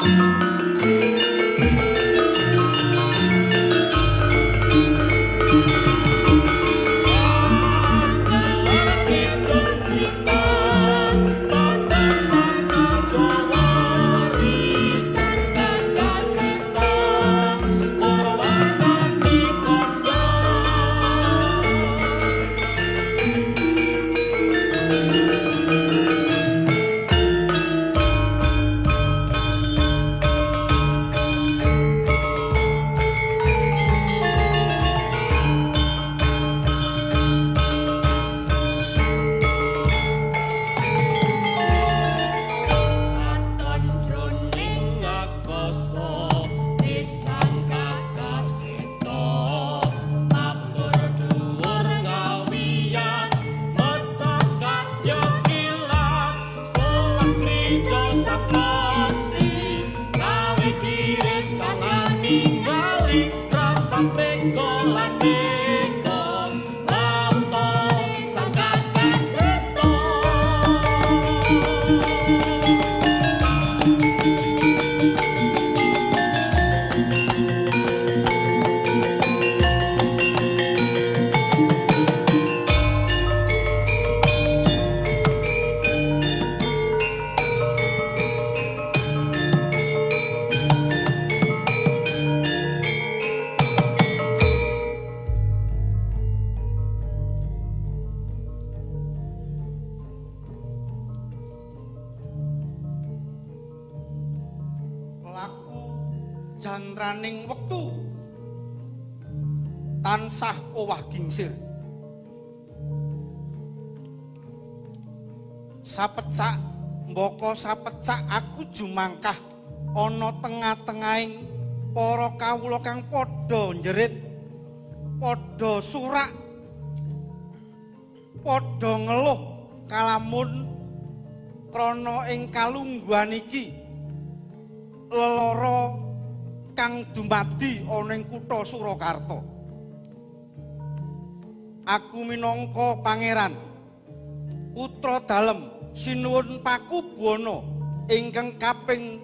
jantraning wektu tansah owah gingsir sapecak mbaka sapecak aku jumangkah ana tengah-tengahing para kawula kang padha njerit padha surak padha ngeluh kalamun krana ing kalungguhan iki lelara kang dumadi ana ing kutha Surakarta. Aku minangka pangeran putra dalem sinuwun pakubuwana ingkang kaping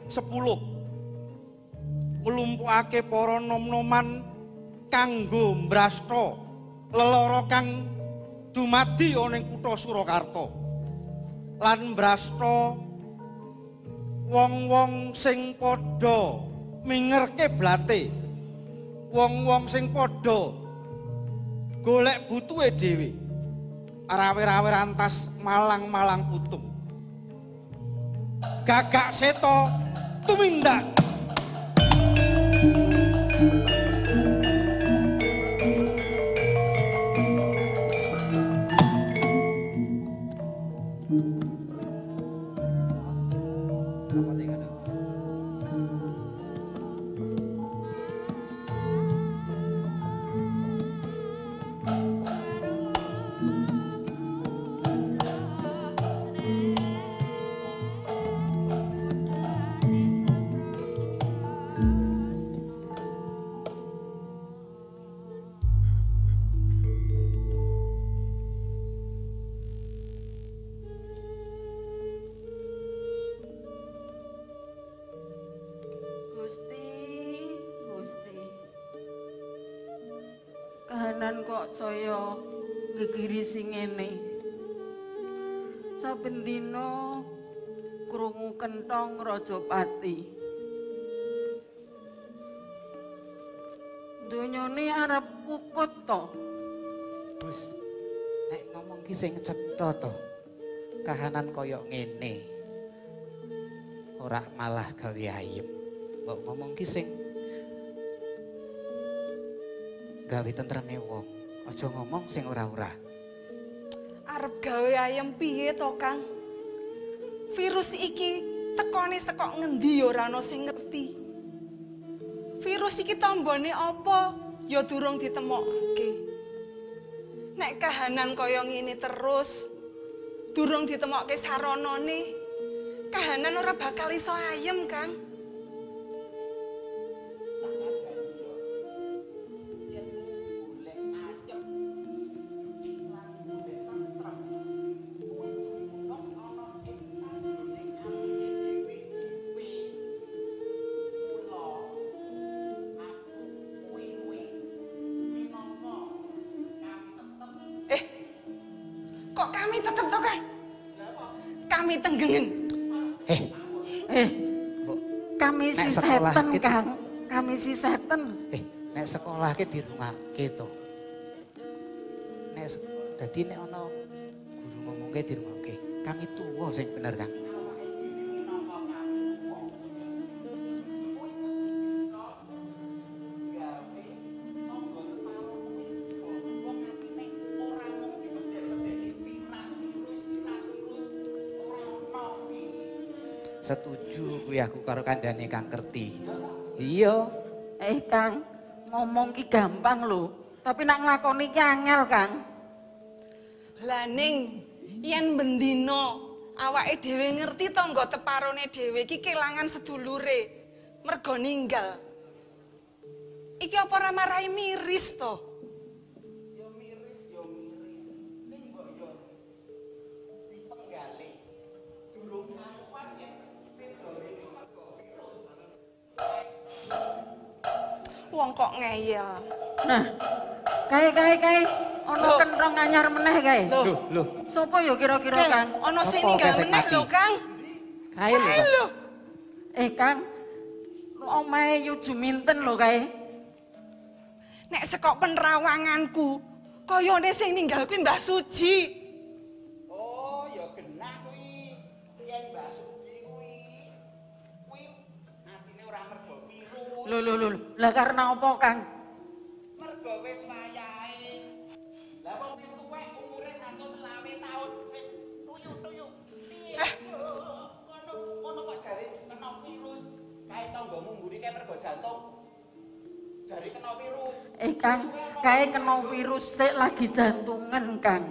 10 nglumpukake para nom-noman kanggo mbrasta lelara kang dumadi ana ing kutha Surakarta lan mbrasta wong-wong sing padha mingerke blate wong-wong sing padha golek butuhe dhewe rawe-rawe rantas malang-malang putung gagak seta tumindak kahanan kok saya gegiri sing ngene. Saben dina krungu kenthong Rajapati. Donyane arep kukut to. Bos, nek ngomong ki sing cetha to. Kahanan kaya ngene. Ora malah gawe ayem. Mbok ngomong ki sing gawe tentreme wong. Aja ngomong sing ora-ora. Arep gawe ayem piye to, Kang? Virus iki tekone saka ngendi ya ora ana sing ngerti. Virus iki tambane apa ya durung ditemokake. Nek kahanan kaya ngene terus durung ditemokke saranane, kahanan ora bakal iso ayem, Kang. tetep to, Kang. Kami tenggengen. Mbok, Kami si nek sekolah seten, kita- Kang. Kami si seten. nek sekolah ki dirungake to. Dadi nek ana guru ngomongke dirungake. Kami tuwa sing bener, Kang. Setuju kuwi aku karo kandhane Kang Kerti. Iya. Kang, ngomong ki gampang lho. Tapi nak nglakoni ki angel, Kang. Lah ning yen bendina awake dhewe ngerti tangga teparone dhewe iki kelangan sedulure mergo ninggal. Iki apa ora marahi miris to? Yo miris. Ning mbok yo dipenggale. Durung karuan yen sedone iki mergo virus. Wong kok ngeyel. Nah, kae. Ono Loh. kentrong anyar meneh kae. Loh. Sopo yo kira-kira, Kang? Ana sing Apa ninggal kesek meneh mati? lho, Kang. Kae lho. Kae lho. Kang. Omahe yu juminten lho kae. Nek sekok penerawanganku, kayane sing ninggal kuwi Mbah Suji. Oh, ya genah kuwi. Yen Mbak Suci kuwi atine ora mergo virus, Lho. Lah karena apa, Kang? mergo wis wayahe. Lah wong wis tuwek umure 120 taun wis tuyu-tuyu. Piye? Ngono kok jare kena virus. Kae tanggamu mburi kae mergo jantung. Jare kena virus. Kang, kae kena virus sik lagi jantungan, Kang.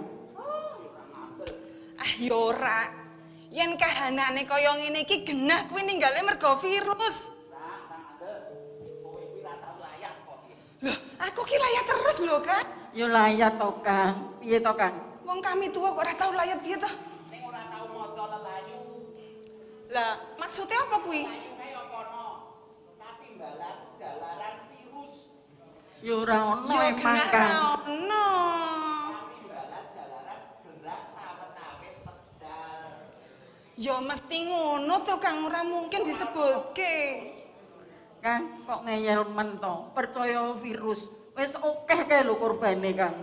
Ah ya ora. Yen kahanane kaya ngene iki genah kuwi ninggale mergo virus. Kowe kuwi ra tau layak kok. Loh, aku ki layat terus lho, Kang. Yo layat to, Kang. Piye to, Kang? Wong kami tua kok ora tau layat piye to? Sing ora tau maca lelayu. Lah, maksudnya apa kuwi? Layu kae apa no? Katimbalan jalaran virus. Yo ora ono Ya emang, genah Kang. ono. Katimbalan jalaran gerak sawetawis pedal. Ya mesti ngono to, Kang, ora mungkin disebutke. Kang, kok ngeyel men to? Percaya virus. Wis akeh kae lho korbane, Kang.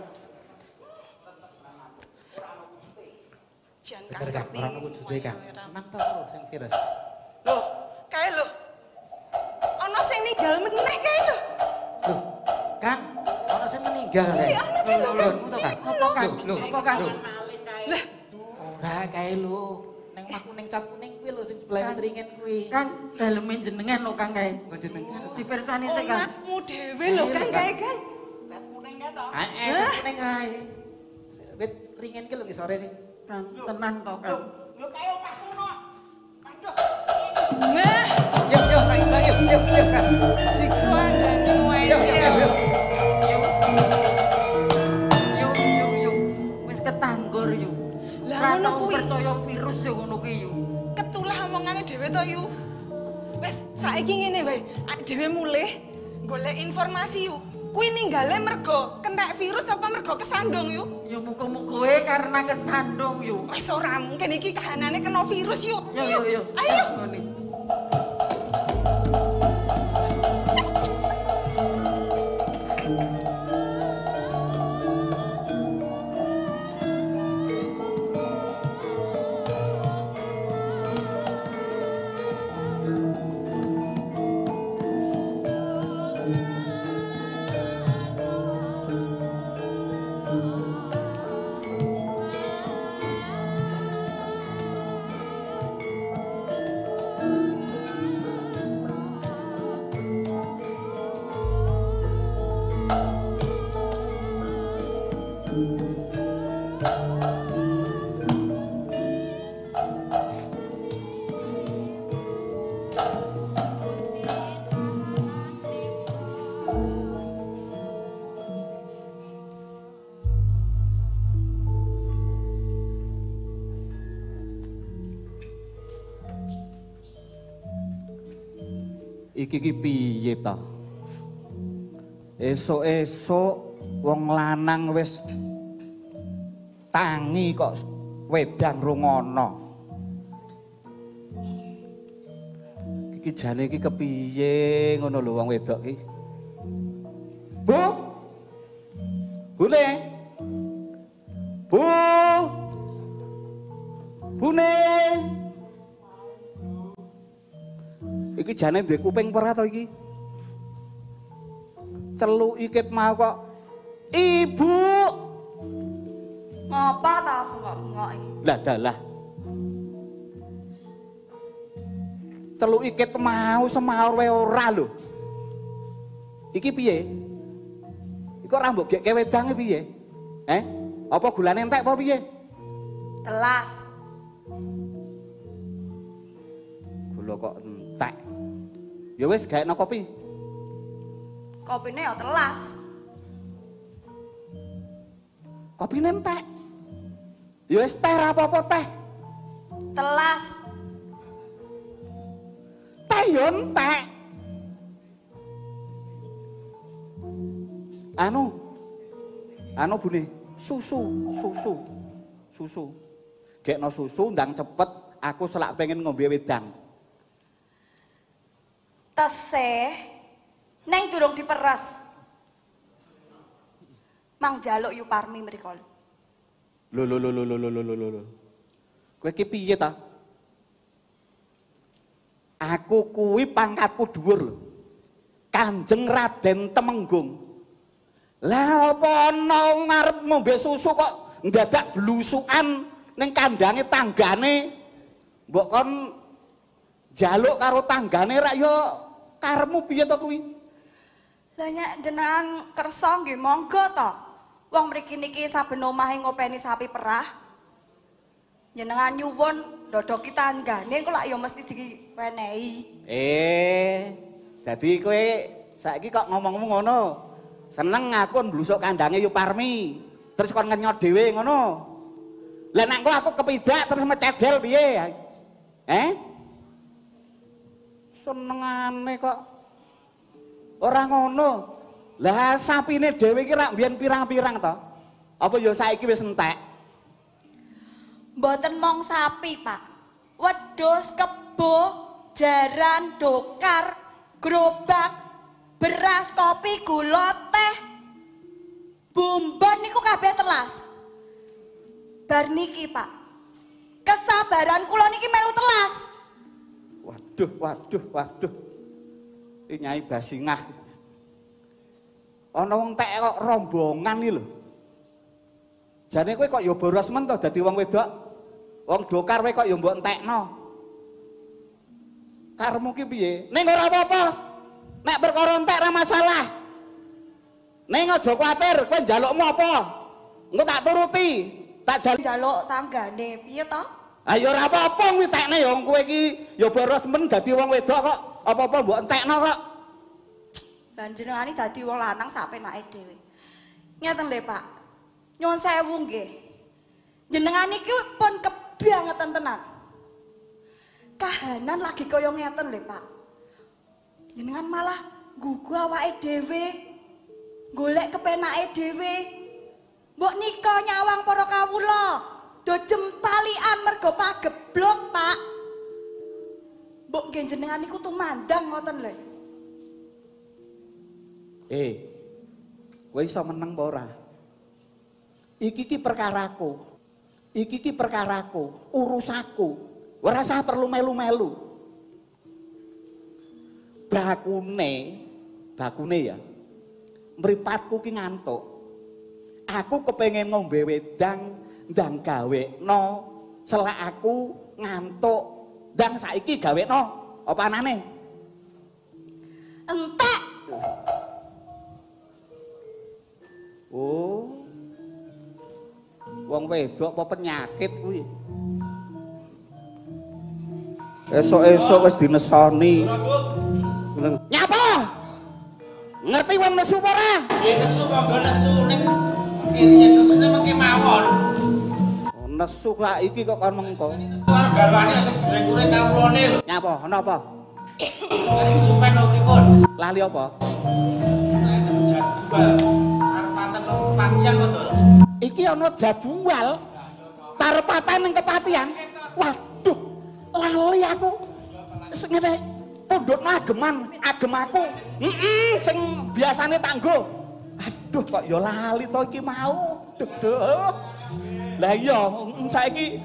Jan Bener, Kang. Ora ono wujude, Kang. Emang to sing virus. Loh, kae lho. Ana sing ninggal meneh kae lho. Loh, Kang, ono sing meninggal kae. Iya, ono, Kang. Lho, ngono to, Kang. Apa, Kang? Lho, Apa, Kang? Maling kae. Lah, ora kae lho. Neng omahku ning cat kuning kuwi lho sing sebelah ringin kuwi. Kang, daleme jenengan lho, Kang kae. Nggo jenengan. Dipersani sik, Kang. omahmu dhewe lho, Kang, kae, Kang. Cat kuning kae to. Cat kuning kae. Wit ringin ki lho ngisore sing. Kang, tenan to, Kang. Lho kae omahku no. Aduh. Nah, Yuk, Kang. Yuk, Kang. dikuandani wae. Yuk. Yuk. Wis ketanggor yuk. Lah, Ora ngono tau kuwi. percaya virus yo ngono kuwi yuk. Ketulah omongane dhewe to yu. Wes saiki ngene wae, dhewe mulih golek informasi yu. Kuwi ninggale mergo kena virus apa mergo kesandung yu? Ya muga-muga wae karena kesandung yuk. Wes ora mungkin iki kahanane kena virus yu. Yo. Ayo. Ngene. Iki ki piye ta? Esuk-esuk wong lanang wis tangi kok wedang rungono. Iki jane iki kepiye ngono lho wong wedok iki. Bu. Bune. Bu. Bune. Iki jane duwe kuping ora to iki? Celuk ikit mau kok. Ibu. Ngapa ta aku kok ngoki? Lah dalah. Celuk ikit mau semaur wae ora lho. Iki piye? Iku ora mbok gekke wedange piye? Apa gulane entek apa piye? Telas. Gula kok entek. Ya wis gaekno kopi. Kopine ya telas. Kopine entek. Ya wis teh ra apa-apa teh. Telas. Teh yo entek. Anu Bune, susu. Gekno susu ndang cepet aku selak pengen ngombe wedang. Tesih neng durung diperes. Mang jaluk yu Parmi mriko. Lho. Kowe iki piye ta? Aku kuwi pangkatku dhuwur lho. Kanjeng Raden Temenggung. Lah apa ana ngarep ngombe susu kok ndadak blusukan ning kandange tanggane. Mbok kon jaluk karo tanggane rak ya karepmu piye to kuwi? Lah nek jenengan kersa nggih monggo to. Wong mriki niki saben omahe ngopeni sapi perah. Jenengan nyuwun ndodoki tanggane kok lak ya mesti diwenehi. Dadi kowe saiki kok ngomong-ngomong ngono. Seneng aku mblusuk kandange Yu Parmi. Terus kon ngenyot dhewe ngono. Lah nek aku kepidak terus mecedel piye? Senengane kok. Ora ngono. Lah sapine dhewe iki rak mbiyen pirang-pirang to? Apa ya saiki wis entek? Mboten mong sapi, Pak. Wedhus, kebo, jaran, dokar, gerobak, beras, kopi, gula, teh, bumbon niku kabeh telas. Bar niki, Pak. Kesabaran kula niki melu telas. Waduh. Iki Nyai Basingah. Ana wong tek kok rombongan iki lho. Jane kowe kok ya boros men to dadi wong wedok. Wong dokar kowe kok ya mbok entekno. Karemu ki piye? Ning ora apa-apa. Nek perkara entek ora masalah. Ning aja kuwatir, kowe njalukmu apa? Engko tak turuti. Tak Njaluk tanggane piye to? Ayo ora apa-apa kuwi tekne ya kowe iki ya boros men dadi wong wedok kok apa-apa mbok entekno kok. Panjenengane dadi wong lanang sapenake dhewe. Ngeten lho, Pak. Nyuwun sewu nggih. Jenengan iki pun kebangetan tenan. Kahanan lagi kaya ngeten lho, Pak. Jenengan malah gugu awake dhewe. Golek kepenake dhewe. Mbok nika nyawang para kawula. Do jempalian mergo pageblok, Pak. Mbok nggih jenengan niku tumandang ngoten lho. Kowe iso meneng apa ora? Iki perkaraku. Iki perkaraku, urusaku. Ora usah perlu melu-melu. Bakune ya. Mripatku ki ngantuk. Aku kepengin ngombe wedang ndang gawekno selak aku ngantuk. Ndang saiki gawekno apa anane? Entek. Oh. Wong wedok apa penyakit kuwi? Esok-esok wis dinesoni. Nyapa? Ngerti wong nesu apa ora? Nggih nesu monggo nesu ning kene nesune mengki mawon. Nesu saiki kok kon mengko. Nesu karo garwane sing goreng-goreng kawulane lho. Nyapa? Napa? Lagi supen lho pripun? Lali apa? Jadwal. Arep paten patian kok to. Iki ana jadwal. Tarepatan ning kepatihan. Waduh, lali aku. Sing ngene pondokno agem aku. Sing biasane tanggo. Aduh kok ya lali to iki mau. Duh. Lah iya, saiki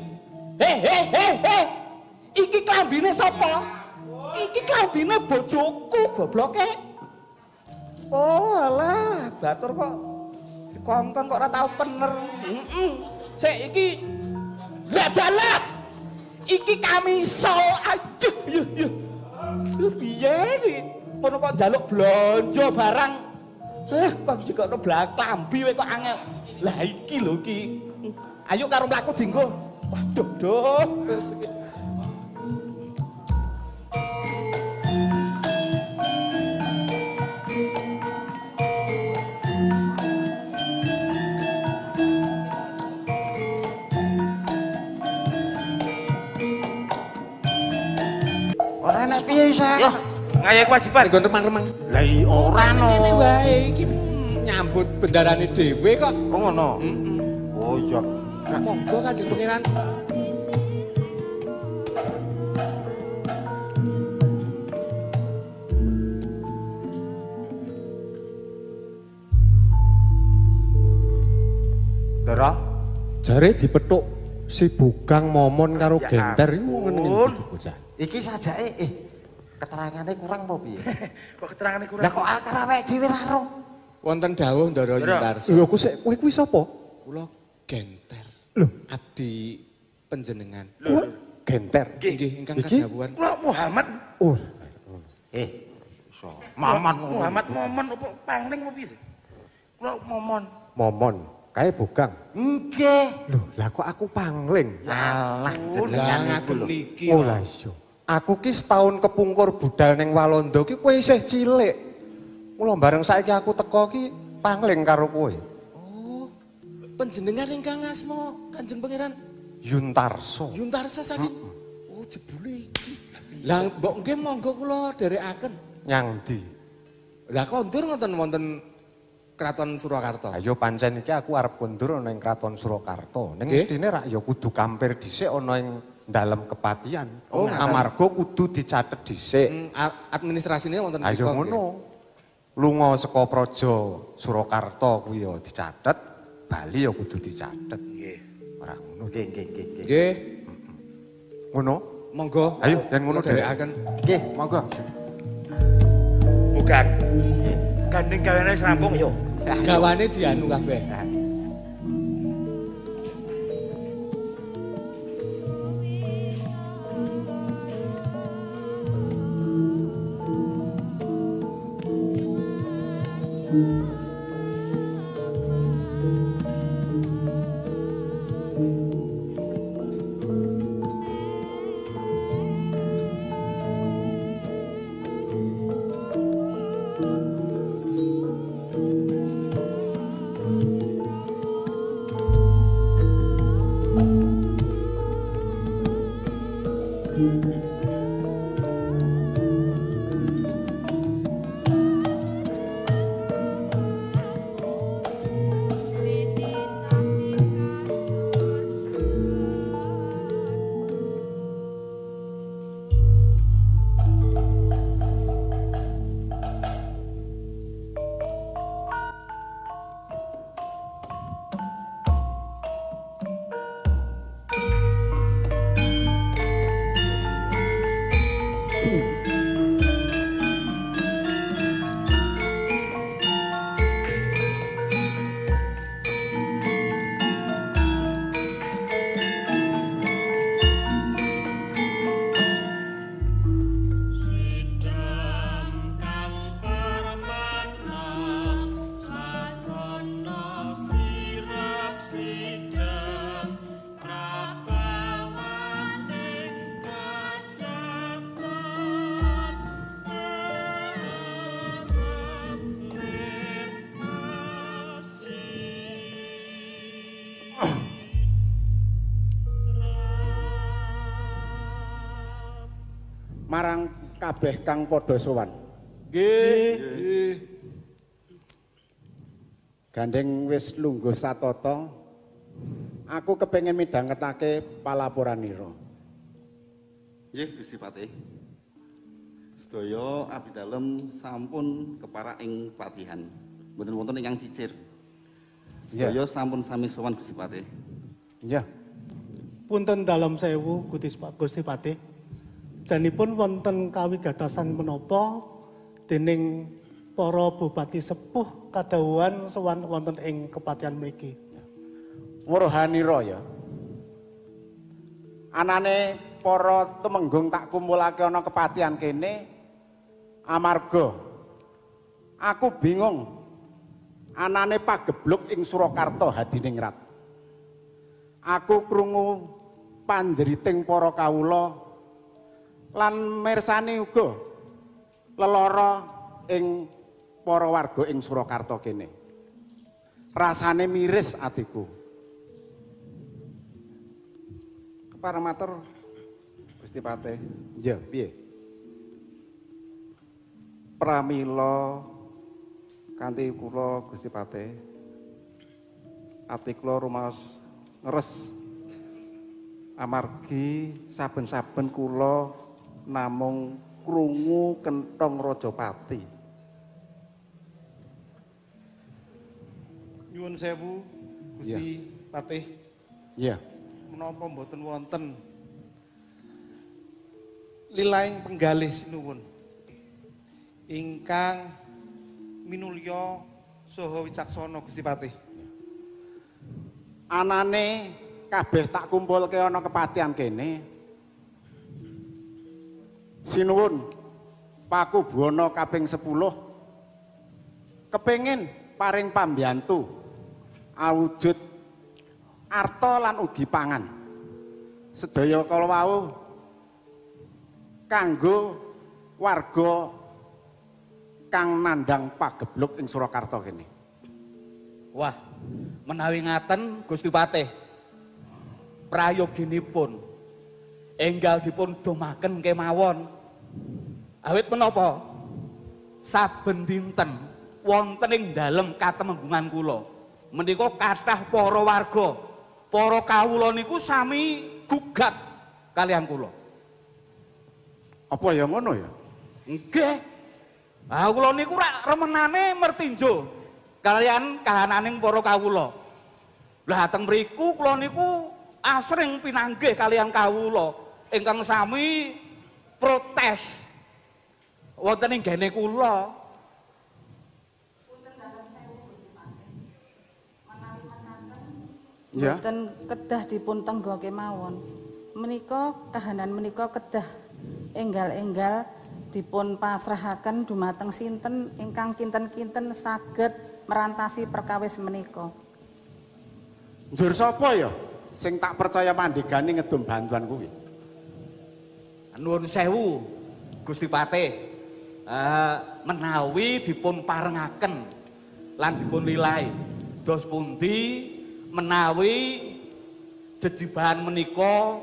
iki klambine sapa? Iki klambine bojoku gobloke. Oh alah, batur kok dikongkon kok ora tau bener. Sik iki dalah. Iki kamisol ajuh yo. Piye iki? Kono kok njaluk blonjo barang. Kok jikono blak klambi wae kok angel. Lah iki lho iki. Ayo karo mlaku dienggo. Waduh, duh. Wis iki. Ora enak piye isa? Yo, ngayek kewajiban nggon remang-remang. Lah ora no. Ngene wae iki nyambut bendarane dhewe kok. Oh ngono. Oh iya. Monggo Kanjeng Pangeran. Dara, jare dipethuk si Bugang Momon karo Genter iku ngene bocah. Iki sajake keterangane kurang apa piye? Kok keterangane kurang? Lah kok akar awake dhewe ra ro. Wonten dawuh Ndara Yuntarsa. Lho aku sik kowe kuwi sapa? Kula Genter. Lho, Abdi panjenengan. kowe Genter. Nggih, ingkang Iki? kadhawuhan. Kula Muhammad, Oh, iso. Maman ngono. Muhammad Momon apa pangling apa piye? Kula Momon. Momon, kae Bugang. Nggih. Lho, lah kok aku pangling. Alah Lah jenengan iku ngagem lho. niki. Oh lah iya. Aku ki setahun kepungkur budal ning Walanda ki kowe isih cilik. Mula bareng saiki aku teko ki pangling karo kowe. Oh. Panjenengan ingkang asma Kanjeng Pangeran Yuntarsa. Yuntarsa saking. Oh, jebule iki. Lah mbok nggih monggo kula dherekaken. Nyang ndi? Lah kondur ngoten wonten Kraton Surakarta. Ayo pancen iki aku arep kondur ana ing Kraton Surakarta. Ning Nggih. mestine rak ya kudu kampir dhisik ana ing dalem kepatihan. Oh, amarga kudu dicatet dhisik. Administrasine wonten Ayo ngono. Lunga saka Praja Surakarta kuwi ya dicatet, Bali ya kudu dicatet. Nggih. Ora ngono. Nggih, nggih, nggih, nggih. Nggih, Ngono. monggo. Ayo, yen ngono kula dherekaken. Nggih, monggo. Bukan. Gandeng gaweane serampung yo. Gawane dianu kabeh. Marang kabeh kang padha sowan. Nggih. Gandeng wis lungguh satata Aku kepengin midhangetake palaporanira. Nggih Gusti Patih. Sedaya abdi dalem sampun keparak ing patihan. Mboten wonten ingkang cicir. Sedaya sampun sami sowan Gusti Patih. Iya. Punten dalem sewu Gusti Patih. Janipun wonten kawigatosan menapa dening para bupati sepuh kadhawuhan sowan wonten ing kepatihan mriki. Muruhanira ya. Anane para tumenggung tak kumpulake ana kepatihan kene amarga aku bingung anane pagebluk ing Surakarta Hadiningrat. Aku krungu panjeriting para kawula lan mirsani uga lelara ing para warga ing Surakarta kene. Rasane miris atiku. Keparamatur Gusti Patih. Iya, piye? Pramila kanthi kula Gusti Patih. Ati kula rumaos ngeres amargi saben-saben kula namung krungu kenthong Rajapati. Nyuwun sewu Gusti Patih. Iya. Menapa mboten wonten lilaing penggalih sinuwun ingkang minulya saha wicaksana Gusti Patih. Anane kabeh tak kumpulke ana kepatihan kene. Sinuwun Pakubuwana kaping 10 kepengin paring pambiyantu awujud arta lan ugi pangan. Sedaya kala wau kanggo warga kang nandhang pagebluk ing Surakarta kene. Wah, menawi ngaten Gusti Patih, prayoginipun enggal dipun domaken kemawon. Awit menapa? Saben dinten wonten ing dalem katemenggungan kula menika kathah para warga, para kawula niku sami gugat kalian kula. Apa ya ngono ya? Nggih. Ah kula niku rak remenane mertinjo kalian kahananing para kawula. Lah teng mriku kula niku asring pinanggih kalian kawula ingkang sami protes wonten ing gene kula. Ya. Mboten kedah dipun tenggo kemawon. Menika kahanan menika kedah enggal-enggal dipun pasrahaken dumateng sinten ingkang kinten-kinten saged merantasi perkawis menika. Njur sapa ya sing tak percaya mandhegani ngedum bantuan kuwi? Nuwun sewu Gusti Patih. Menawi dipun parengaken lan dipun lilahi dos pundi menawi jejibahan menika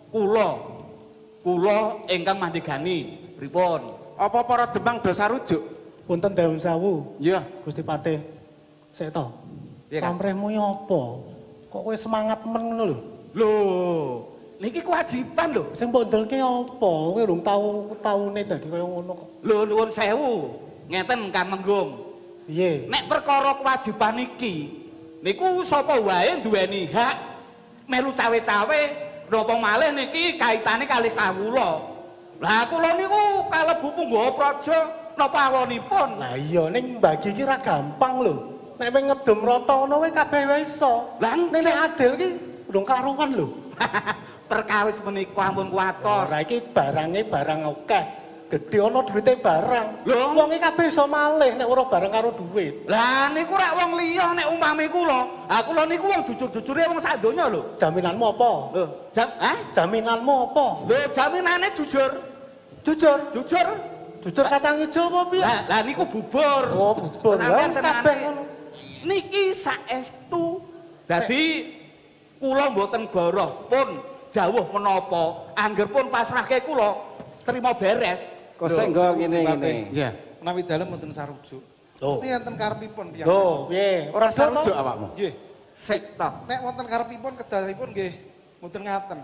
kula ingkang mandhegani pripun? Apa para Demang dosa rujuk? Punten dawuh sewu. Iya, Gusti Patih. Sik to. Iya, Kang. Pamrihmu ya apa? Kok kowe semangat men ngono lho? Lho, niki kewajiban lho. Sing mbok ndelke apa? Kowe urung taune dadi kaya ngono kok. Lho nuwun sewu. Ngeten Kang Menggung. Piye? Nek perkara kewajiban iki niku sapa wae duweni hak melu cawe-cawe napa malih niki kaitane kalih kawula. Lah kula niku kalebu punggawa praja napa awonipun. Lah iya ning mbagi iki ra gampang lho. Nek wis ngedum rata ngono wae kabeh wae iso. Lah nek adil ki urung karuan lho. Perkawis menika ampun kuatos. Ora iki barange barang akeh. Gedhe ana duwite barang. Lho, wong iki kabeh iso malih nek ora bareng karo duwit. Lah niku rak wong liya nek umpami kula. Ha kula niku wong jujur-jujure wong sak donya lho. Jaminanmu apa? Lho, Jaminanmu apa? Lho, jaminane jujur. Jujur. Jujur. Jujur kacang ijo apa piye? Lah niku bubur. Oh, bubur. Sampeyan Lah senengane. kabeh ngono. Niki saestu dadi kula mboten goroh pun dawuh menapa angger pun pasrahke kula terima beres. Kok sing ngene-ngene. Iya. Menawi dalem mboten sarujuk. Loh. Mesti enten karepipun piyambak. Lho, piye? Ora sarujuk awakmu. Nggih. Sik toh. Nek wonten karepipun kedahipun nggih mboten ngaten.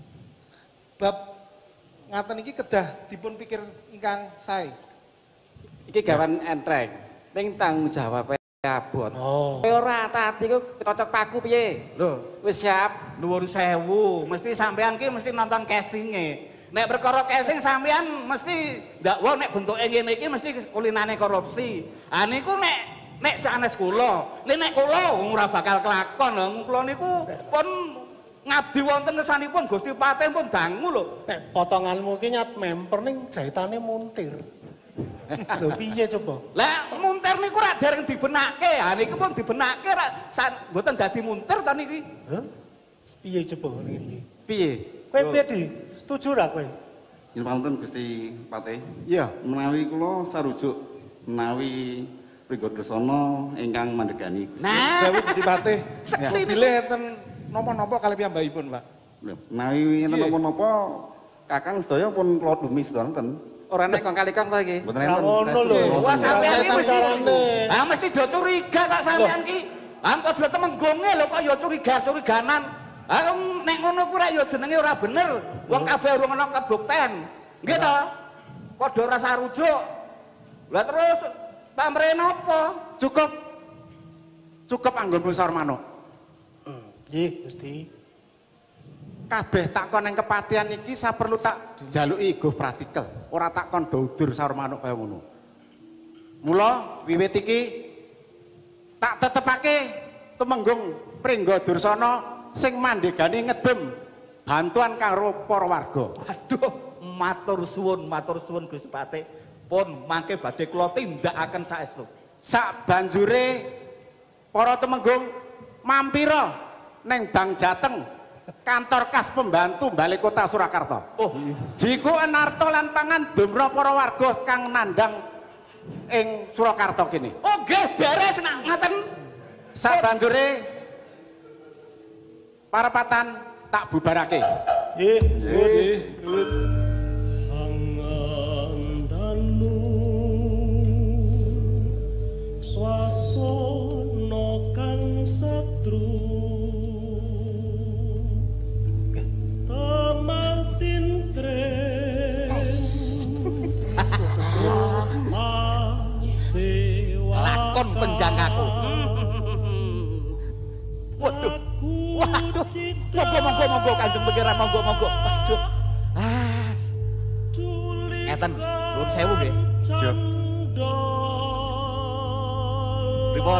Bab ngaten iki kedah dipun pikir ingkang sae. Iki gawan entreng. Ning tanggung jawab abot. Oh. Kowe ora ati ku cocok paku piye? Lho, Wis siap. nuwun sewu, mesti sampean ki mesti nonton casing-e. Nek perkara casing sampean mesti ndak wong nek bentuke ngene iki mesti kulinane korupsi. Ah niku nek sanes kula, nek kula ora bakal kelakon lho. Kula niku pun ngabdi wonten kesanipun Gusti Patih pun dangu lho. Nek potonganmu ki nyat memper ning jahitane muntir. Lho piye coba? Lah muntir niku rak dereng dibenake. Ha niki pun dibenake rak mboten dadi muntir to niki. Hah? Piye coba niki? Piye? Kowe piye di? Setuju ra kowe? Yen pamunten Gusti Patih. Iya. Menawi kula sarujuk menawi Prigodresana ingkang mandhegani Gusti. Nah, Sewu Gusti Patih. Seksi Mobilé enten napa-napa kalih piyambakipun, Pak. Lho, menawi enten napa-napa Kakang sedaya pun kula dumi sedaya enten. Ora nek kong kali kong to iki. Mboten enten. ngono lho. wah sampean iki mesti Carane. ah mesti do curiga tak sampean ki. Ah kok do temenggonge lho kok ya curiga-curiganan. Ah nek ngono ku rek ya jenenge ora bener. Wong kabeh urung ana kebukten. Nggih to? Padha ora sarujuk. Lah terus pamrih napa? Cukup. Cukup anggonmu Sarmano. Nggih, Gusti. Kabeh takon ning kepatihan iki saperlu tak jaluki go praktikel. Ora takon doudur Sarmano kaya ngono. Mula wiwit iki tak tetepake Tumenggung Pringgodursana sing mandhegani ngedem bantuan karo para warga. Waduh, matur suwun Gusti Patih. Pun mangke badhe kula tindakaken saestu. Sak banjure para Tumenggung mampira ning Bank Jateng kantor kas pembantu Balai Kota Surakarta. Oh, jiku enarto lan pangan dumra para warga kang nandhang ing Surakarta kene. oh nggih beres nak ngaten. Sak banjure parapatan tak bubarake. Nggih, Nggih. Swasana kang satru tamatin tren Lakon penjangkaku. Waduh. Waduh. Monggo Kanjeng Pangeran monggo. Waduh. Ah. Ngeten, nuwun sewu nggih. Jog. Pripun?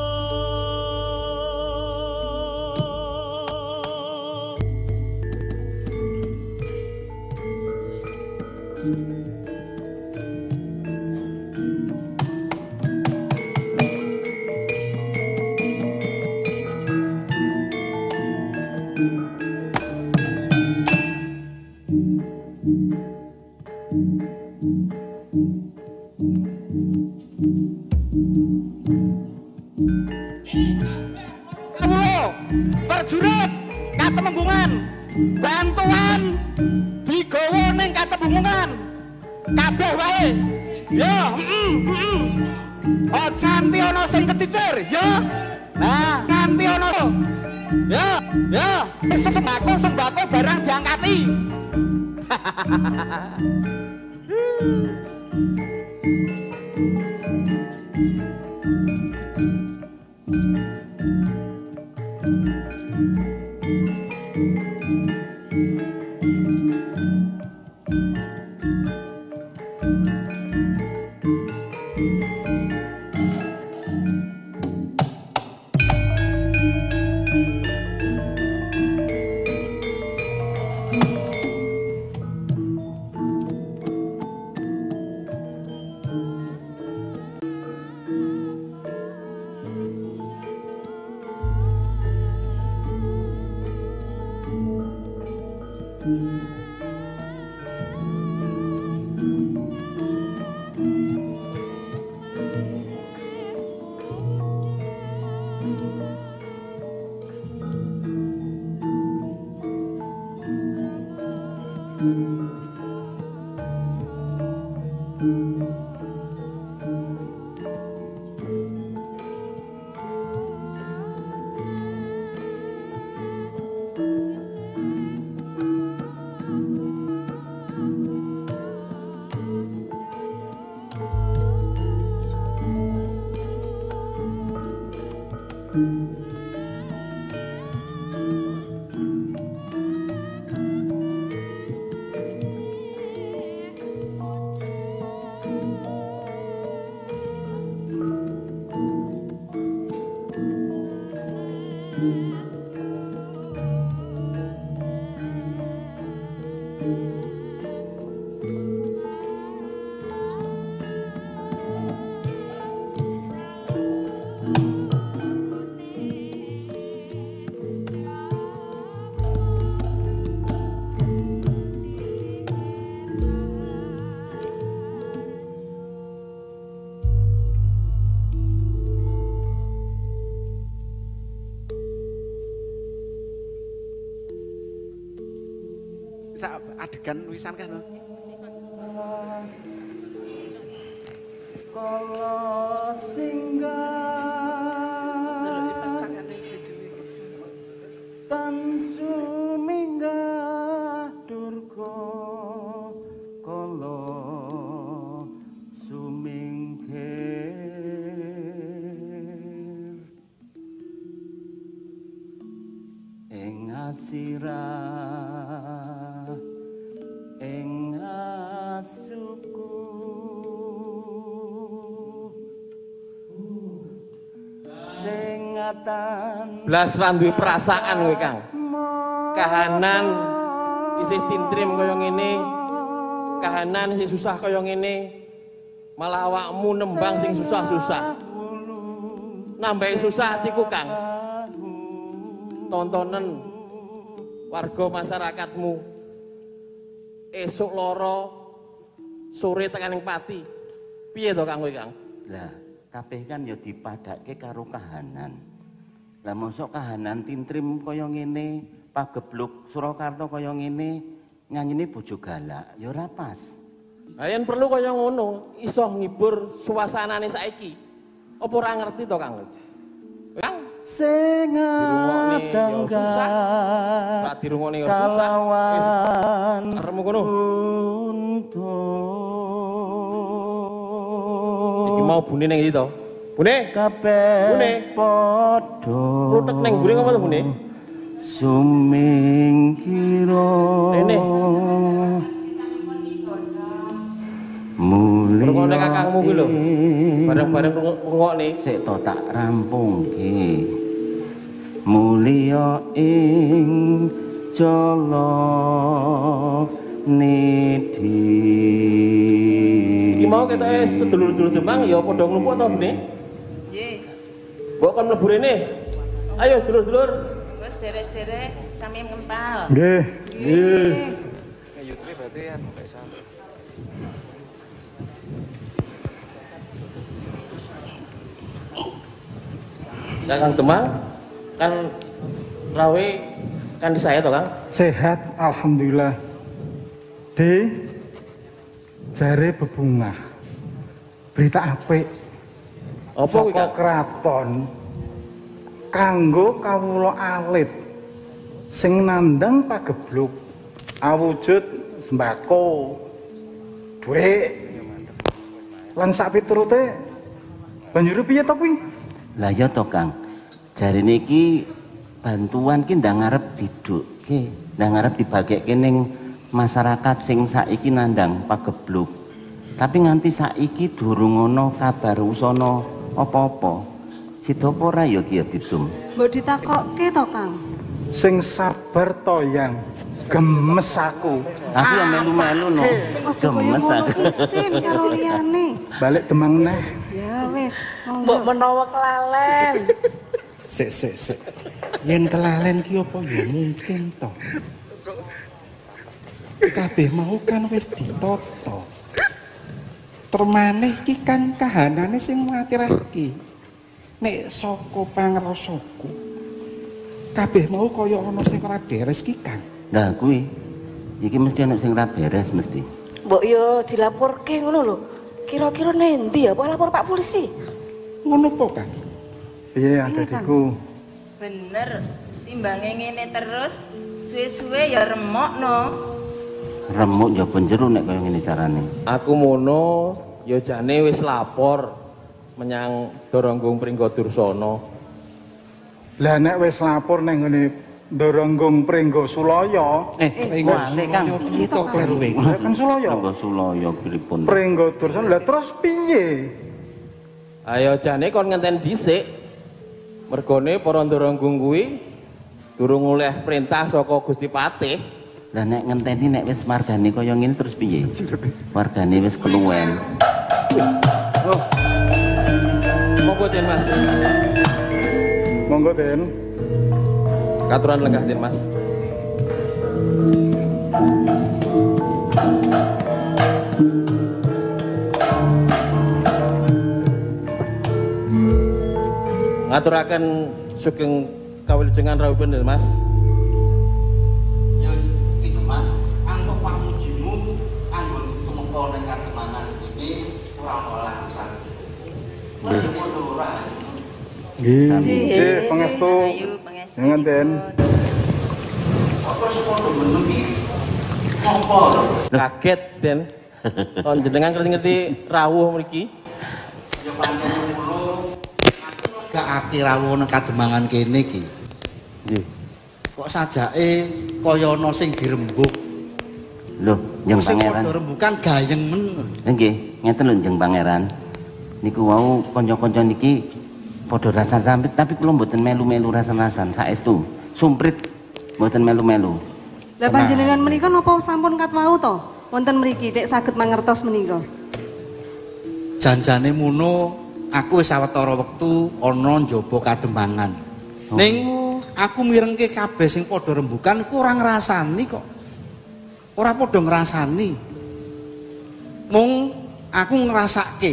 Kawula perjurit Katemenggungan, bantuan digawa ning Katemenggungan. Kabeh wae. Ya, aja nganti ana sing kecicir, ya. Nah, nganti ana. Ya. Sembako barang diangkati. Adegan wisan kan? Kala singgah tan suminggah durga kala sumingkir ing asirah ing asuku sing ngatan blas ra duwe perasaan kowe Kang. Kahanan isih tintrim kaya ngene, kahanan isih susah kaya ngene, malah awakmu nembang sing susah-susah. Nambahi susah atiku Kang. Tontonen warga masyarakatmu esuk loro sore tekan ing pati. Piye to Kang kowe Kang? Lah, kabeh kan ya dipadake karo kahanan. Lah mosok kahanan tintrim kaya ngene, pagebluk Surakarta kaya ngene, nyanyine bojo galak, ya ora pas. Lah yen perlu kaya ngono, iso ngibur suasanane saiki. Apa ora ngerti to Kang? Kang sing tangga ora dirungokne ya susah. Wis arepmu kono. Iki mau bune ning ndi to? Bune? Kabeh padha. Rutek ning bune apa to Bune? Sumingkira. Rene. Mulih. Rungokne kakangmu kuwi lho. Bareng-bareng rungokne. Sik to tak rampungke. Mulya ing jala nidhi. Iki mau ketoke sedulur-sedulur Demang ya padha nglumpuk to, Bune? Nggih. Mbok kon mlebu rene. Ayo sedulur-sedulur. Wis derek-derek sami ngempal. Nggih. Nggih. YouTube berarti kan enggak salah. Kang Demang kan rawe kan di saya toh Kang? Sehat alhamdulillah. De jare bebungah. Berita apik. Apa kuwi Kang? Kraton kanggo kawula alit sing nandhang pagebluk awujud sembako dhuwit lan sak piturute banjur piye to kuwi? Lah ya to Kang. Jarine iki bantuan ki ndang ngarep didukke, ndang ngarep dibagekke ning masyarakat sing saiki nandhang pagebluk. Tapi nganti saiki durung ana kabar usana apa-apa. Sida apa ora ya ki ya Didum? Mbok ditakokke to Kang. Sing sabar to yang gemes aku. Aku ya melu-melu no. Gemes aku. Sin karo liyane. Balik Demang neh. Ya wis, Mbok menawa kelalen. Sik. Yen kelalen ki apa ya mungkin to. Kabeh mau kan wis ditata. Termaneh iki kan kahanane sing ngatirake. Nek saka pangrasaku kabeh mau kaya ana sing ora beres ki Kang. Lah kuwi iki mesti ana sing ora beres mesti. Mbok yo dilaporke ngono lho. Kira-kira nendi ya? Apa lapor Pak Polisi? Ngono po Kang? Piye adikku? Bener. Timbange ngene terus suwe-suwe ya remokno. Remuk ya penjero nek kaya ngene carane. Aku mono ya jane wis lapor menyang Doronggung Pringgodursana. Lah nek wis lapor ning ngene Doronggung Pringgosulaya. Wale Kang. Piye to kleruwe? Kan Sulaya. Pringgosulaya pripun? Pringgodursana. Lah terus piye? Ayo jane kon ngenten dhisik. Mergone para Doronggung kuwi durung oleh perintah saka Gusti Patih. Lah nek ngenteni nek wis margane kaya ngene terus piye? Wargane wis keluwen. Oh. Monggo Den Mas. Monggo Den. Katuran lenggah Den Mas. Ngaturaken sugeng kawilujengan rawuhipun Den Mas. Ya itu mah antuk pamujimu anggon tumeka ning kademangan iki ora ana langsung. Ora padha ora. Nggih, pangestu. Jangan Den. Kok terus padha meneng iki? Ngopo? Kaget Den. Kon jenengan ngerti rawuh mriki? Ya pancen mulo gak akeh rawuh nang kademangan kene iki. Nggih. Kok sajake kaya ana sing dirembug. Lho, Njeng Sing Pangeran. padha rembukan gayeng men. Nggih, ngeten lho Njeng Pangeran. Niku wau kanca-kanca niki padha rasan sampit tapi kula mboten melu-melu rasan-rasan saestu. Sumprit mboten melu-melu. Lah panjenengan menika napa sampun kat wau to? Wonten mriki nek saged mangertos menika. Janjane mono aku wis sawetara wektu ana njaba kademangan. Ning aku mirengke kabeh sing padha rembukan ku ora ngrasani kok. Ora padha ngrasani. Mung aku ngrasake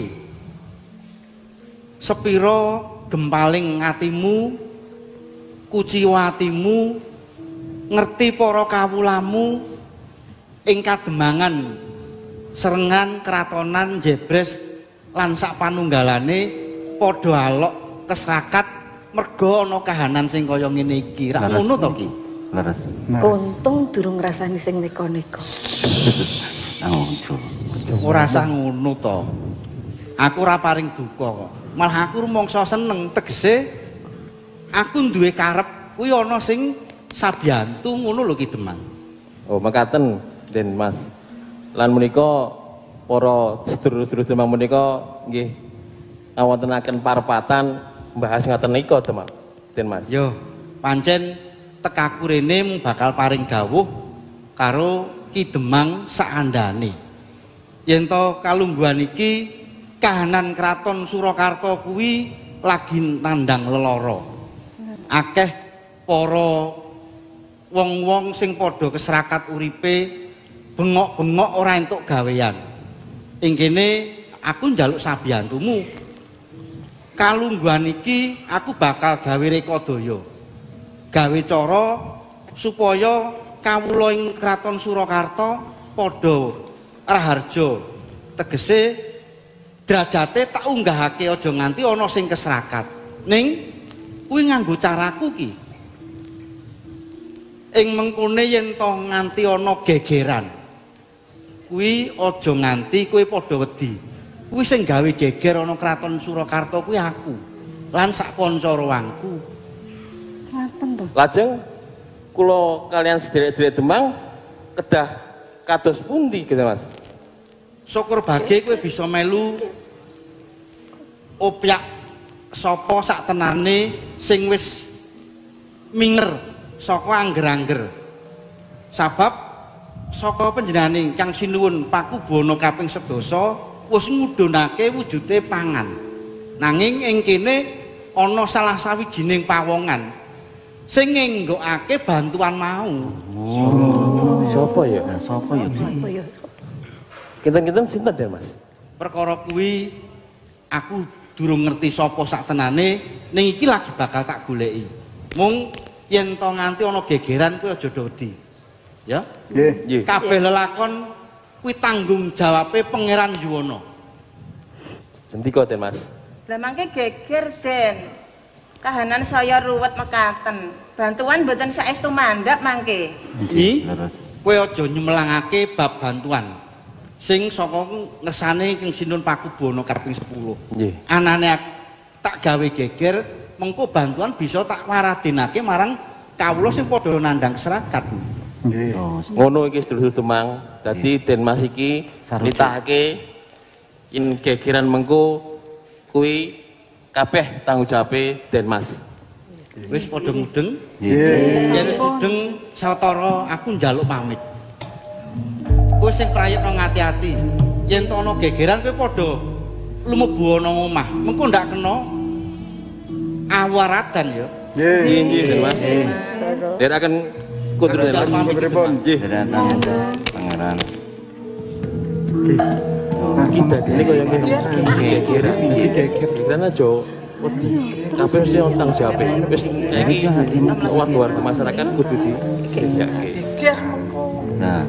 sepira gempaling atimu, kuciwa atimu, ngerti para kawulamu ing kademangan serengan keratonan Jebres lan sak panunggalane padha alok kesrakat merga ana kahanan sing kaya ngene iki. Ra ngono to ki? Leres. Untung durung ngrasani sing neka-neka. Ora sah ngono to. Aku ora paring duka kok. Malah aku rumangsa seneng tegese aku duwe karep kuwi ana sing sabiyantu ngono lho Ki Demang. Oh, makaten Den Mas. Lan menika para sedulur-sedulur Demang menika nggih ngawontenaken parepatan mbahas ngaten nika Demang. Den Mas. Yo, pancen tekaku rene mung bakal paring dawuh karo Ki Demang saandane. Yen to kalungguhan iki kahanan kraton Surakarta kuwi lagi nandang lelara. Akeh para wong-wong sing padha keserakat uripe bengok-bengok ora entuk gawean. Ing kene aku njaluk sabiyantumu. Kalungguhan iki aku bakal gawe rekodaya. Gawe cara supaya kawula ing kraton Surakarta padha raharja. Tegese derajate tak unggahake aja nganti ana sing keserakat. Ning kuwi nganggo caraku ki. Ing mengkone yen to nganti ana gegeran. Kuwi aja nganti kowe padha wedi. Kuwi sing gawe geger ana kraton Surakarta kuwi aku. Lan sak kanca rawangku. Ngaten to. Lajeng kula kalian sederek-sederek Demang kedah kados pundi gitu Mas? Syukur bage kowe bisa melu opyak sapa sak tenane sing wis minger saka angger-angger. Sabab saka panjenengane Kang Sinuwun Pakubono kaping 11 wis ngudhunake wujude pangan. Nanging ing kene ana salah sawijining pawongan sing ngenggokake bantuan mau. Sapa ya? Sapa ya? Apa ya? Kinten-kinten sinten Den Mas? Perkara kuwi aku durung ngerti sapa sak tenane, ning iki lagi bakal tak goleki. Mung yen to nganti ana gegeran kuwi aja wedi. Ya? Nggih. Kabeh lelakon kuwi tanggung jawabe Pangeran Yuwana. Sendika Den Mas. Lah mangke geger Den. Kahanan saya ruwet mekaten. Bantuan mboten saestu mandhap mangke. Iki kowe aja nyemlangake bab bantuan. Sing saka ngersane Kang Sinun Pakubono kaping 10. Nggih. Anane tak gawe geger, mengko bantuan bisa tak waradenake marang kawula sing padha nandhang serakat. Nggih. Ngono iki sedulur Demang. Dadi Den Mas iki nitahake yen gegeran mengko kuwi kabeh tanggung jawabe Den Mas. Wis padha mudeng? Nggih. Yen wis mudeng sawetara aku njaluk pamit. Kowe sing prayitno ngati-ati. Yen to ana gegeran kowe padha lumebu ana omah. Mengko ndak kena awaradan ya. Nggih, Mas. Dherek akan kudu Mas. Nggih. Pangeran. Kita ini kaya ngene. Gegeran. Dadi gegeran aja wedi. Kabeh mesti ono tanggung jawab. Wis iki warga masyarakat kudu digeyake. Nah.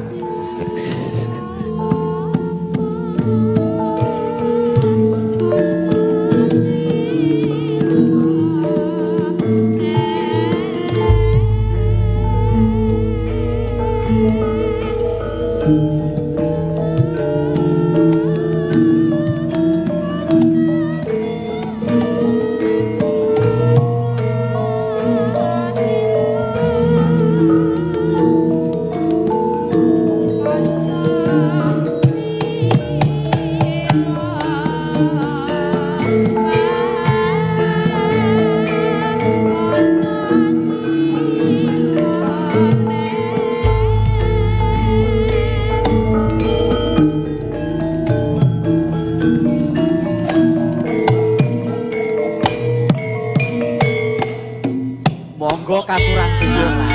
Monggo katuran pinangan.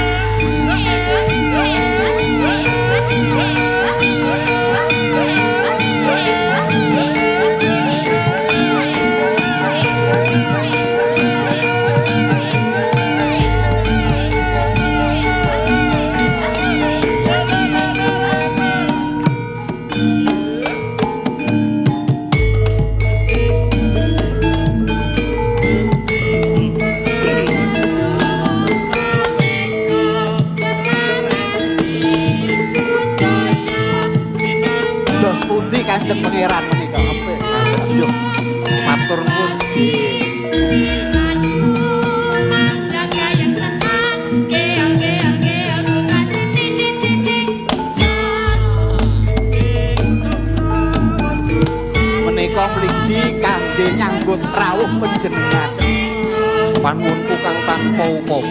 Kanjeng Pangeran menika ayo matur nuwun. Menika mligi kangge nyambut rawuh panjenengan. Panuwunku kang tanpa upama.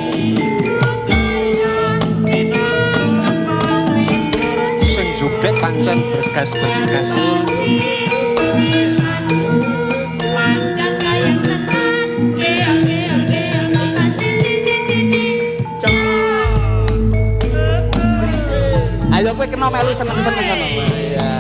Jubek pancen bergas-bergas. Ayo kowe kena melu seneng-seneng ngono. Iya.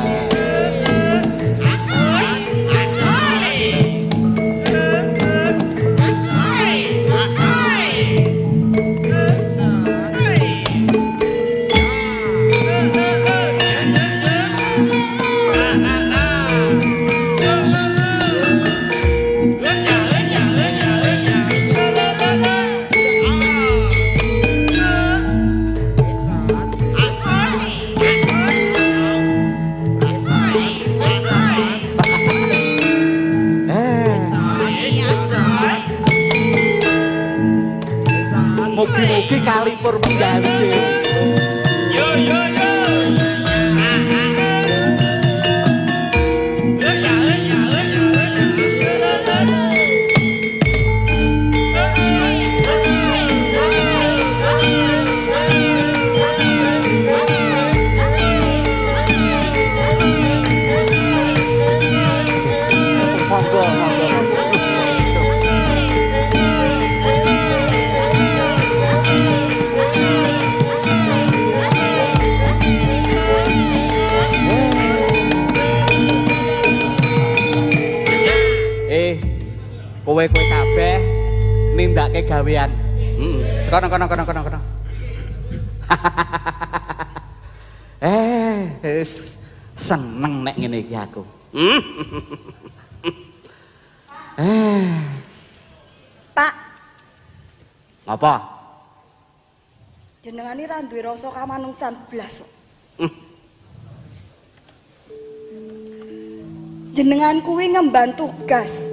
Mugi-mugi kalipur penggawe. Yo yo yo. Kowe kabeh nindakake gawean. Sekono. Seneng nek ngene iki aku. Pak. Apa? Jenengane ra duwe rasa kamanungsan blas kok. Jenengan kuwi ngemban tugas.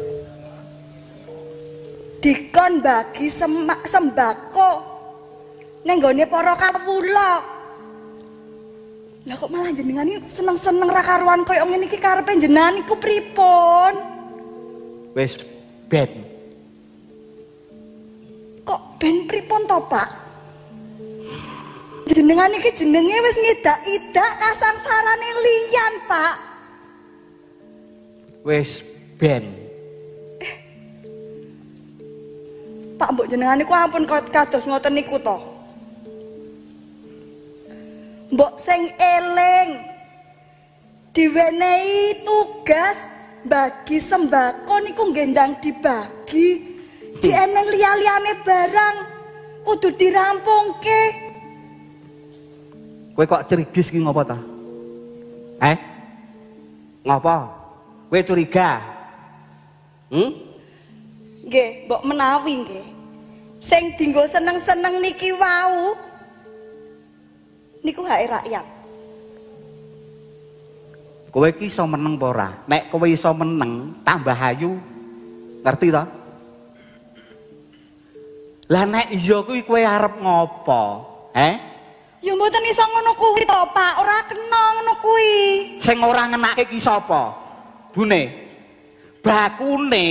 Dikon bagi sembako ning gone para kawula. Lah kok malah jenengan seneng-seneng ra karuan koyo ngene iki karepe jenengan iku pripun? Wis ben. Kok ben pripun to, Pak? Jenengan iki jenenge wis ngidak-idak kasangsarane liyan, Pak. Wis ben. Pak, mbok jenengan niku ampun kados ngoten niku to. Mbok sing eling diwenehi tugas bagi sembako niku gendang dibagi. Di eneng liya-liyane barang kudu dirampungke. Kowe kok cerigis ki ngopo ta? Ngopo? Kowe curiga? Nggih, mbok menawi nggih. Sing dienggo seneng-seneng niki wau niku hak rakyat. Kowe ki iso meneng apa ora? Nek kowe iso meneng, tambah ayu. Ngerti ta? Lah nek iya kuwi kowe arep ngopo? Ya mboten iso ngono kuwi to, Pak. Ora kena ngono kuwi. Sing ora ngenake ki sapa? Bune. Bakune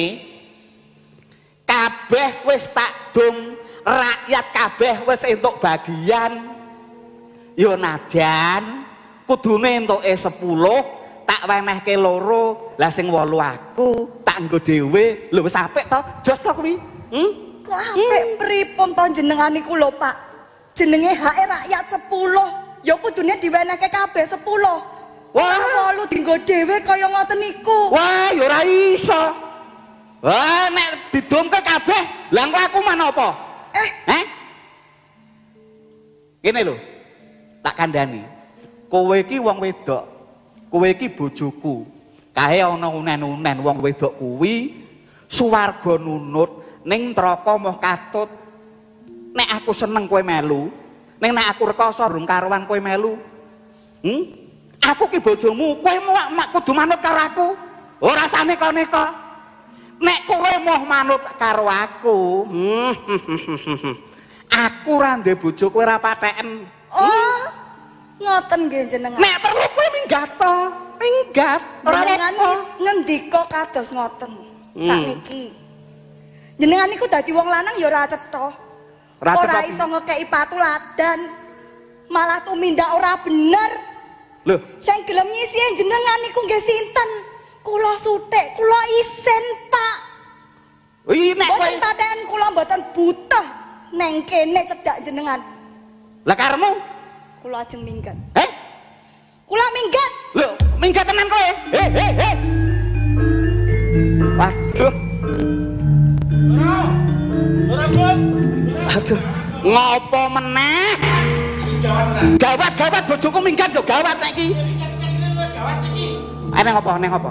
kabeh wis tak dum, rakyat kabeh wis entuk bagian. Ya najan kudune entuke 10, tak wenehke 2, lah sing 8 aku tak nggo dhewe. Lho wis apik to? Jos to kuwi? Kok apik pripun to jenengan niku lho, Pak? Jenenge hak rakyat 10, ya kudune diwenehke kabeh 10. Wah, 8 dienggo dhewe kaya ngoten niku. Wah, ya ora iso. Wah, nek didumke kabeh, lah aku mana apa? Ngene lho. Tak kandhani. Kowe iki wong wedok. Kowe iki bojoku. Kae ana unen-unen wong wedok kuwi suwarga nunut ning neraka moh katut. Nek aku seneng kowe melu, ning nek aku rekoso rung karuan kowe melu. Aku ki bojomu, kowe mak kudu manut karo aku. Ora rasane neka. Nek kowe mau manut karo aku, aku ra ndek bojo kowe ora patheken. Oh, ngoten nggih jenengan. Nek perlu kowe minggat to, minggat. Ora jenengan ngendika kados ngoten. Sakniki. Jenengan niku dadi wong lanang ya ora cetha. Ora iso ngekeki patuladan, malah tumindak ora bener. Lho, sing gelem ngisi jenengan niku nggih sinten? Kula Sutik, kula isin, Pak. Nek kowe mboten paten kula mboten butuh neng kene cedhak jenengan. Lah karemu? Kula ajeng minggat. Kula minggat. Lho, minggat tenan kowe. Waduh. Aduh, ngopo meneh? Gawat bojoku minggat yo gawat saiki. Neng apa?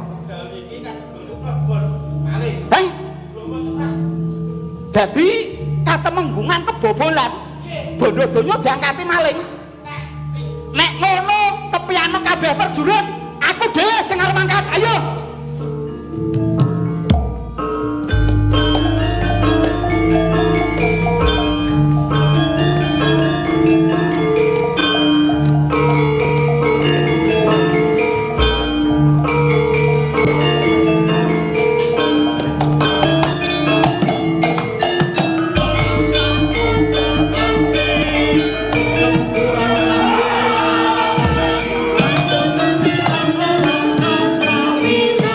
Dadi katemenggungan kebobolan. Bondo donya diangkati maling. Nek ngono tepiano kabeh perjurit, aku dhewe sing arep mangkat. Ayo. Wina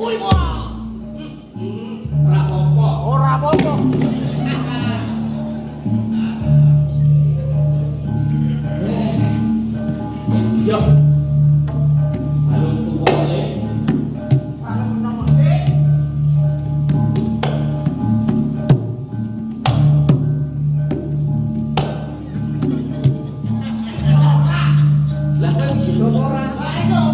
Kuwi kok. Ora apa-apa. Ora apa-apa. Yo. Alun tuwale. Alun nomor sik. Lah kan sing ora. Ayo.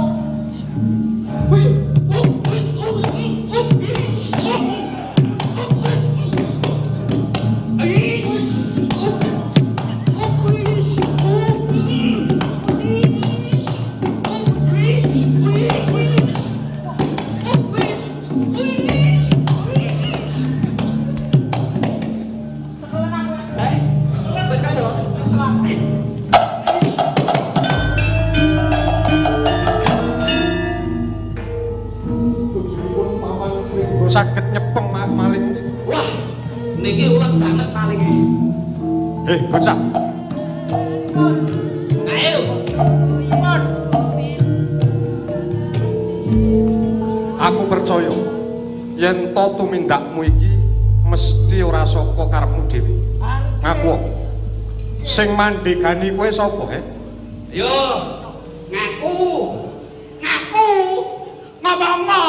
Saged nyepeng maling niki. Wah, niki ulang banget maling iki. Bocah. Ayo. Aku percaya yen to tumindakmu iki mesti ora saka karepmu dhewe. Ngaku. Sing mandhegani kowe sapa, Yo, ngaku. Ngaku. Ngomong-ngomong.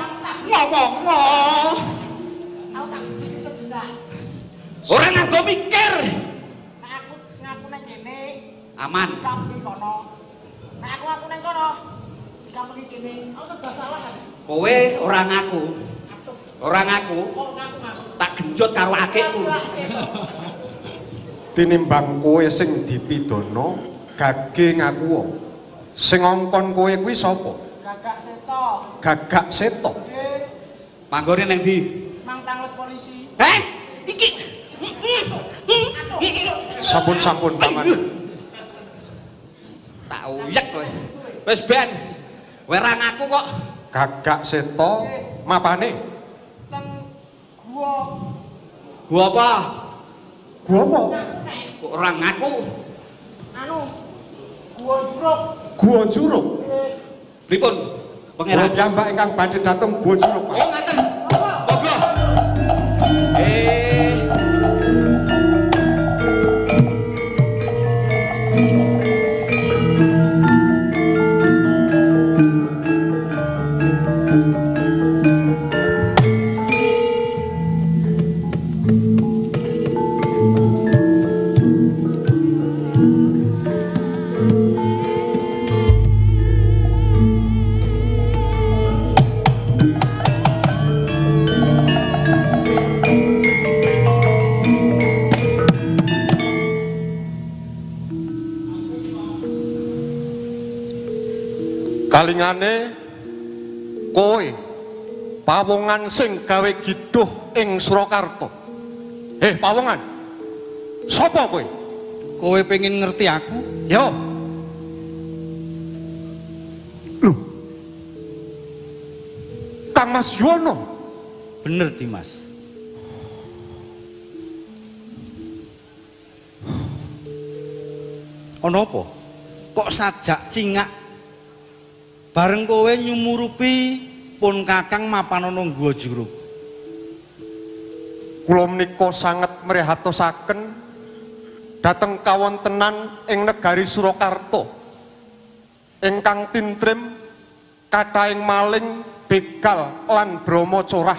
Aku tak pikir sejenak. Ora nganggo mikir. Nek aku ngaku nang kene aman. Dikampi kono. Nek aku ngaku nang kono dikampi kene. Aku serba salah kan. Kowe ora ngaku. Ora ngaku. Oh, ngaku masuk. Tak genjot karo akekku. Tinimbang kowe sing dipidana, gage ngaku. Sing ngongkon kowe kuwi sapa? Gagak seto. Gagak seto. Panggone nang ndi? Mang tanglet polisi. Heh? Iki. Sampun paman. Tak uyek kowe. Wis ben. Kowe ra ngaku kok. Gagak seto mapane? Teng gua. Gua apa? Gua apa? Kok ora ngaku? Anu. Gua Juruk. Gua Juruk. Pripun? Pangeran piyambak ingkang badhe dhateng Gua Juruk. Oh, ngaten. Monggo. Kalingane kowe pawongan sing gawe giduh ing Surakarta. Pawongan. Sapa kowe? Kowe pengen ngerti aku? Yo. Loh. Kang Mas Yono. Bener, Dimas. Ono apa? Kok sajak cingak bareng kowe nyumurupi pun kakang mapanono Gua Juruk. Kula menika sanget mrihatosaken dhateng kawontenan ing negari Surakarta ingkang tintrim kathahing maling, begal lan brama corah.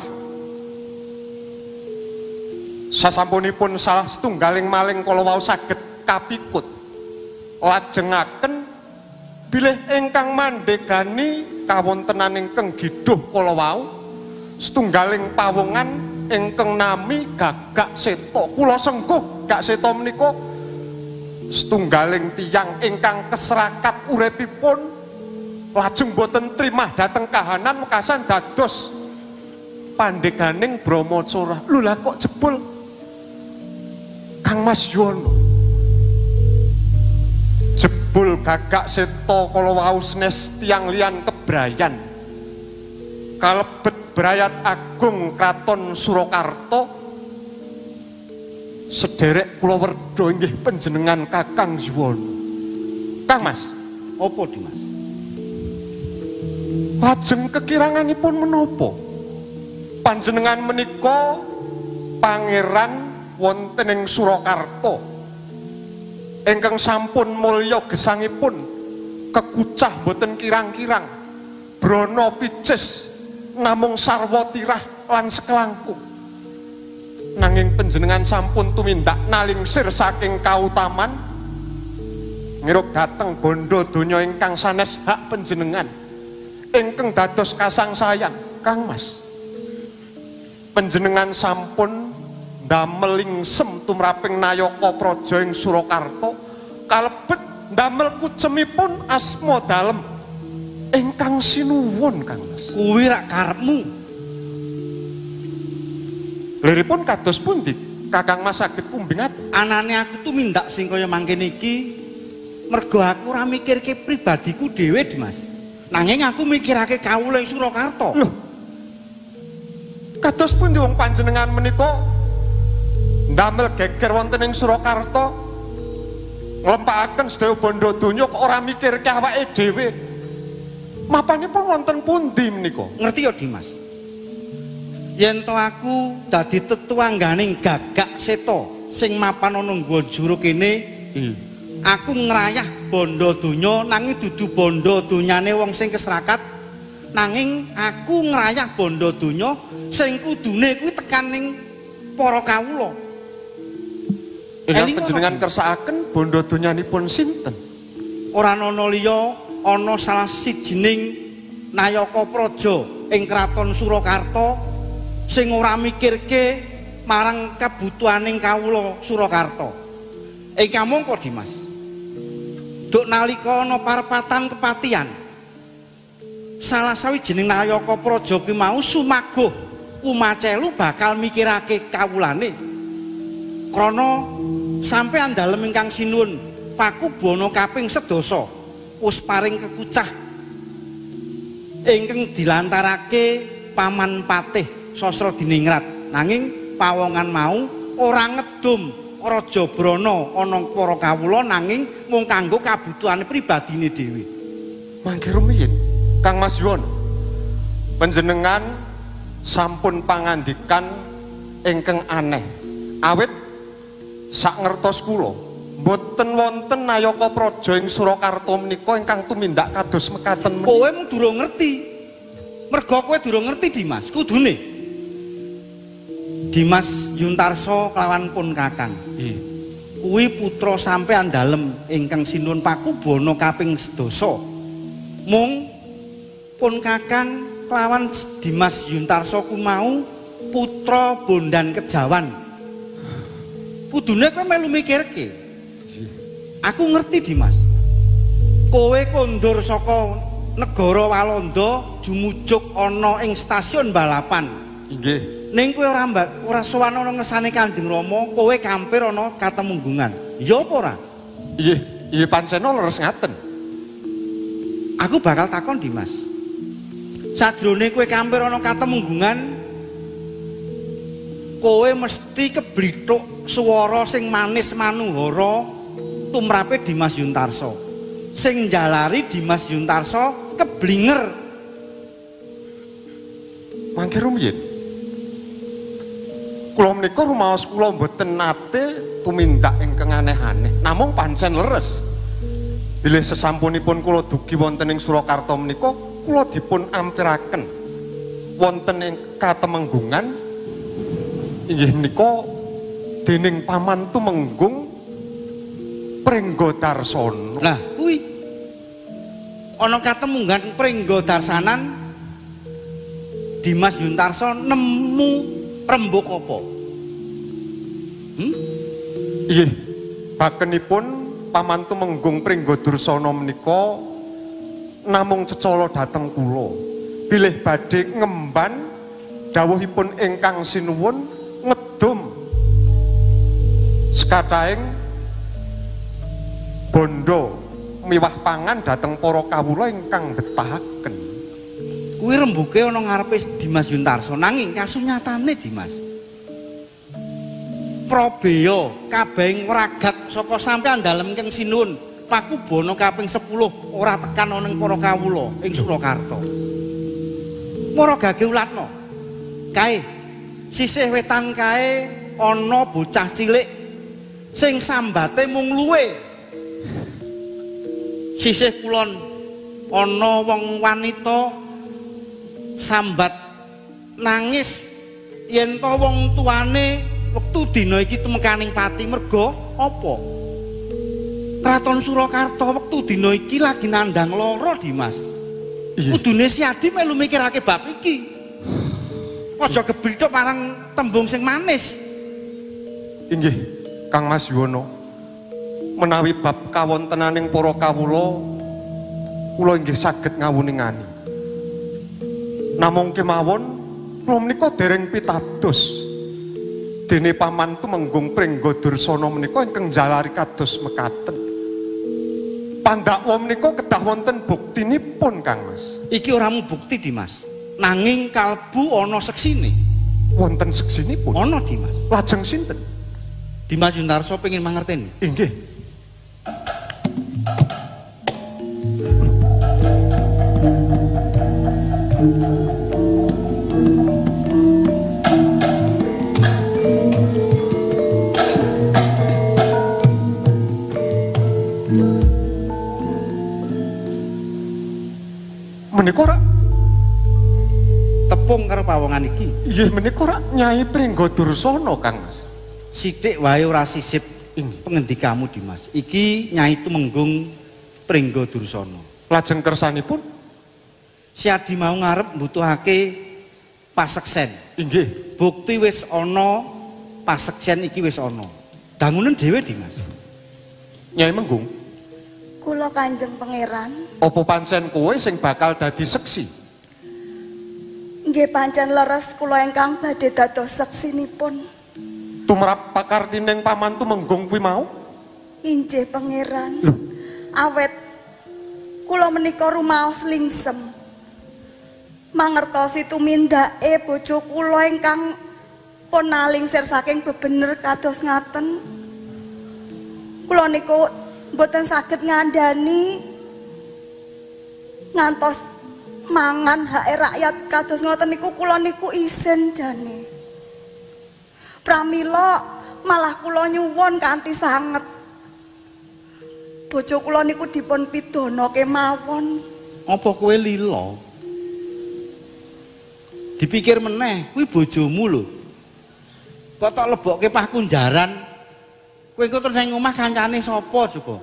Sasampunipun salah setunggaling maling kala wau saged kapikut lajengaken bilih ingkang mandhegani kawontenan ingkang giduh kala wau setunggaling pawongan ingkang nami Gagak Seto. Kula sengguh Gak Seto menika setunggaling tiyang ingkang keserakat uripipun lajeng boten trimah dhateng kahanan mekasan dados pandheganing Brama Corah. Lho lah kok jebul Kang Mas Yono jebul Gagak Seto kala wau sanes tiyang liyan kebrayan kalebet brayat agung kraton Surakarta sederek kula werda inggih panjenengan Kakang Yuwono. Kang Mas, apa Dimas? Lajeng kekiranganipun menapa? Panjenengan menika pangeran wonten ing Surakarta ingkang sampun mulya gesangipun kekucah boten kirang-kirang brana picis namung sarwa tirah lan sekelangkung. Nanging panjenengan sampun tumindak nalingsir saking kautaman ngiruk dateng bondo donya ingkang sanes hak panjenengan ingkang dados kasangsayan Kang Mas. Panjenengan sampun ndamel lingsem tumraping Nayaka Praja ing Surakarta kalebet ndamel kucemipun asma dalem ingkang sinuwun Kang Mas. Kuwi rak karepmu. Liripun kados pundi Kakang Mas saged kumbingat? Anane aku tumindak sing kaya mangkene iki mergo aku ora mikirke pribadiku dhewe, Dimas. Nanging aku mikirake kawula ing Surakarta. Lho. Kados pundi wong panjenengan menika ndamel geger wonten ing Surakarta nglempakaken sedaya bondo donya kok ora mikirke awake dhewe. Mapanipun wonten pundi menika? Ngerti ya, Dimas? Yen to aku dadi tetuangganing Gagak Seta sing mapan ana Nggojuro kene, aku ngrayah bondo donya nanging dudu bondo donyane wong sing keserakat, nanging aku ngrayah bondo donya sing kudune kuwi tekan ning para kawula. Ingkang panjenengan kersakaken bondo donyanipun sinten? Ora ana liya ana salah sijining Nayaka Praja ing kraton Surakarta sing ora mikirke marang kebutuhaning kawula Surakarta. Ingkang mongko Dimas. Duk nalika ana parpatan kepatian, salah sawijining Nayaka Praja ki mau sumaguh kumacelu bakal mikirake kawulane. Krana sampeyan dalem ingkang sinuwun Pakubana kaping 11 wis paring kekucah ingkang dilantarake Paman Patih Sasradiningrat. Nanging pawongan mau ora ngedum Raja Brana ana para kawula nanging mung kanggo kabutuhane pribadine dhewe. Mangke rumiyin Kang Mas Yuwono, panjenengan sampun pangandikan ingkang aneh. Awit sak ngertos kula mboten wonten Nayaka Praja ing Surakarta menika ingkang tumindak kados mekaten menika. Kowe mung durung ngerti. Mergo kowe durung ngerti Dimas, kudune Dimas Yuntarsa kelawan pun Kakang. Kuwi putra sampean dalem ingkang sinuwun Pakubana kaping 11. Mung pun Kakang kelawan Dimas Yuntarsa ku mau putra Bondan Kejawan. Kudune kowe melu mikirke. Aku ngerti Dimas. Kowe kondur saka negara Walanda jumujuk ana ing stasiun balapan. Inggih. Ning kowe ora sowan ana ngersane Kanjeng Rama, kowe kampir ana Katemunggungan. Ya apa ora? Iya pancen leres ngaten. Aku bakal takon Dimas. Sajrone kowe kampir ana Katemunggungan, kowe mesti keblithuk swara sing manis manuhara tumrape Dimas Yuntarsa. Sing njalari Dimas Yuntarsa keblinger. Mangke rumiyin. Kula menika rumaos kula mboten nate tumindak ingkang aneh-aneh, namung pancen leres. Bilih sesampunipun kula dugi wonten ing Surakarta menika, kula dipun ampiraken wonten ing Katemenggungan inggih menika dening Paman Tumenggung Pringgodarsana. Lah kuwi ana Katemunggan Pringgodarsanan Dimas Yuntarsa nemu rembug apa? Inggih, bakenipun Paman Tumenggung Pringgodarsana menika namung cecala dhateng kula. Bilih badhe ngemban dawuhipun ingkang sinuwun ngedum sekathahing bondo miwah pangan dhateng para kawula ingkang betahaken. Kuwi rembuge ana ngarepe Dimas Yuntarsa nanging kasunyatane Dimas. Probaya kabeh ragat saka sampean dalem keng sinuwun Pakubana kaping 10 ora tekan ana ing para kawula ing Surakarta. Mara gage ulatno. Kae sisih wetan kae ana bocah cilik sing sambate mung luwe. Sisih kulon ana wong wanita sambat nangis yen to wong tuane wektu dina iki temekaning pati. Merga apa? Kraton Surakarta wektu dina iki lagi nandang lara, Dimas. Kudune si Adi melu mikirake bab iki. Aja geblithuk marang tembung sing manis. Inggih, Kang Mas Yuwono. Menawi bab kawontenaning para kawula, kula inggih saged ngawuningani. Namung kemawon kula menika dereng pitados dene paman tumenggung Pringgodursana menika ingkang jalari kados mekaten. Pandakwa menika kedah wonten buktinipun, Kang Mas. Iki ora mung bukti, Dimas. Nanging kalbu ana seksine. Wonten seksinipun? Ana, Dimas. Lajeng sinten? Dimas Yunarso pengin mangerteni. Inggih. Menika ora tepung karo pawongan iki. Nggih menika ora Nyai Pringgodursana, Kang Mas. Sithik wae ora sisip pengendikamu, Dimas. Iki Nyai Tumenggung Pringgodursana. Lajeng kersanipun si Adi mau ngarep mbutuhake paseksen. Inggih. Bukti wis ana, paseksen iki wis ana. Dangunen dhewe, Dimas. Nyai Menggung. Kula Kanjeng Pangeran. Apa pancen kowe sing bakal dadi seksi? Nggih pancen leres kula ingkang badhe dados seksinipun. Tumrap pakartining paman Tumenggung kuwi mau? Inggih Pangeran. Awet kula menika rumaos lingsem. Mangertosi tumindake bojo kula ingkang pun nalingsir saking bebener kados ngaten. Kula niku mboten saged ngandani ngantos mangan hak rakyat kados ngoten niku kula niku isin jane. Pramila malah kula nyuwun kanthi sanget bojo kula niku dipun pidana kemawon. Apa kowe lila? Dipikir meneh, kuwi bojomu lho. Kok tok lebokke pah kunjaran. Kowe engko terus nang omah kancane sapa coba?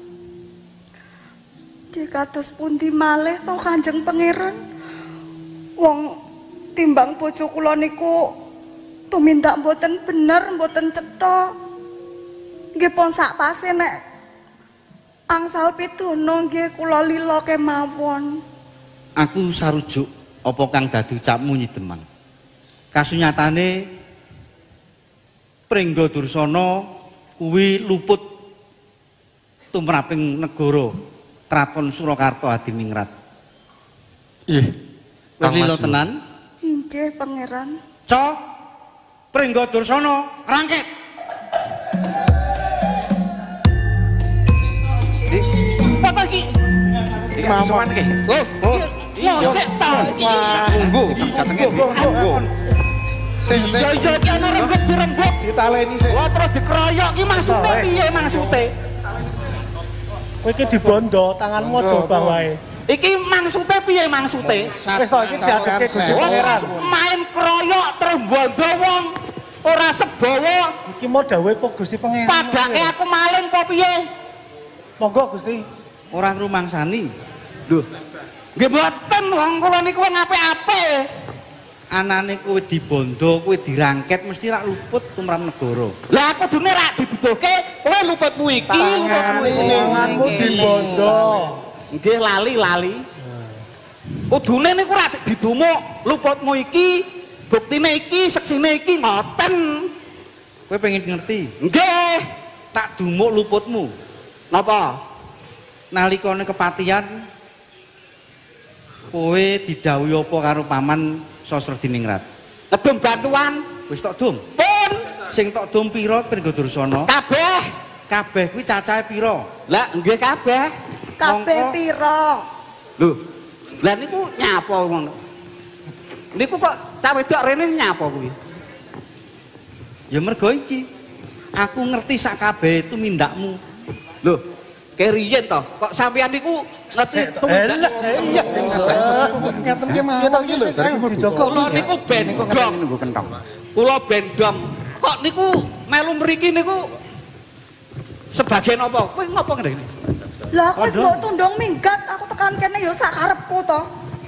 Kados pundi malih to Kanjeng Pangeran? Wong timbang bojo kula niku tumindak mboten bener, mboten cetha. Nggih pun sakpase nek angsal pidana nggih kula lila kemawon. Aku sarujuk apa kang dadi ucapmu Nyi Demang. Kasunyatane Pringgodursana kuwi luput tumraping negara Kraton Surakarta Adiningrat. Nggih. Wis lila tenan? Inggih Pangeran. Cok Pringgodursana rangket. Apa iki? Iki mawon iki. Yo sik ta iki. Monggo, jatenge monggo. Sing Ya iki ana rembug dirembug ditaleni sik. Wah terus dikeroyok iki maksude piye maksude? Kowe iki dibondo, tanganmu aja obah wae. Iki maksude piye maksude? Wis to iki diadekke Gusti Pangeran. Main keroyok terus bondo wong ora sebowo. Iki mau dawuhe po Gusti Pangeran. Padake aku maling po piye? Monggo Gusti. Ora ngrumangsani. Lho. Nggih mboten wong kula niku wong apik-apik. Anane kowe dibondo, kowe dirangket mesti rak luput tumrap negara. Lah aku kudune rak diduduhke kowe luputmu iki, Tanganmu dibondo. Nggih lali. Kudune niku rak didumuk luputmu iki, buktine iki, seksine iki ngoten. Kowe pengen ngerti? Nggih. Tak dumuk luputmu. Napa? Nalikane kepatian kowe didhawuhi apa karo paman Sosrodiningrat? Ngedum bantuan. Wis tok dum. Pun. Sing tok dum pira Pringgodursana? Kabeh. Kabeh kuwi cacahe pira? Lah nggih kabeh. Kabeh pira? Lho. Lah niku nyapa ngono? Niku kok cah wedok rene nyapa kuwi? Ya mergo iki. Aku ngerti sak kabeh tumindakmu. Lho, keriyen to, kok sampeyan niku ngerti tumindak? Iya. Ngaten ki mawon iki lho. Kula niku ben dong. Kula ben dong. Kok niku melu mriki niku sebagian apa? Kowe ngopo ngene? Lah aku wis mbok tundung minggat, aku tekan kene ya sak karepku to.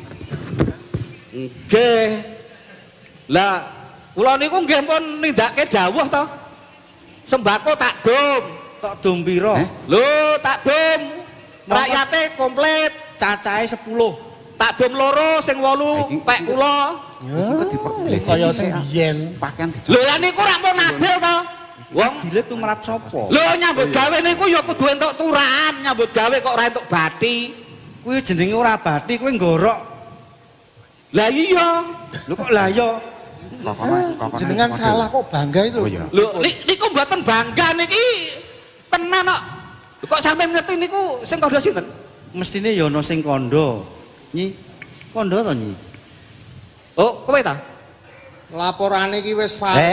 Nggih. Lah kula niku nggih pun nindakake dawuh to. Sembako tak dom. Tok dom pira? Lho, tak dom. Rakyate komplit, cacahe 10. Tak dom loro sing 8 pek kula. Kaya sing biyen. Lho lah niku rak mau nadil to. Wong dilit tumrap sapa? Lho nyambut gawe niku ya kudu entuk turahan, nyambut gawe kok ora entuk bathi. Kuwi jenenge ora bathi, kuwi ngorok. Lah iya. Lho kok lah iya? Jenengan salah kok bangga itu. Lho niku mboten bangga niki. Tenan kok. Kok sampean ngerti niku sing kandha sinten? Mestine ya ana sing kandha. Nyi, kandha to, Nyi? Oh, kowe ta? Laporane iki wis valid.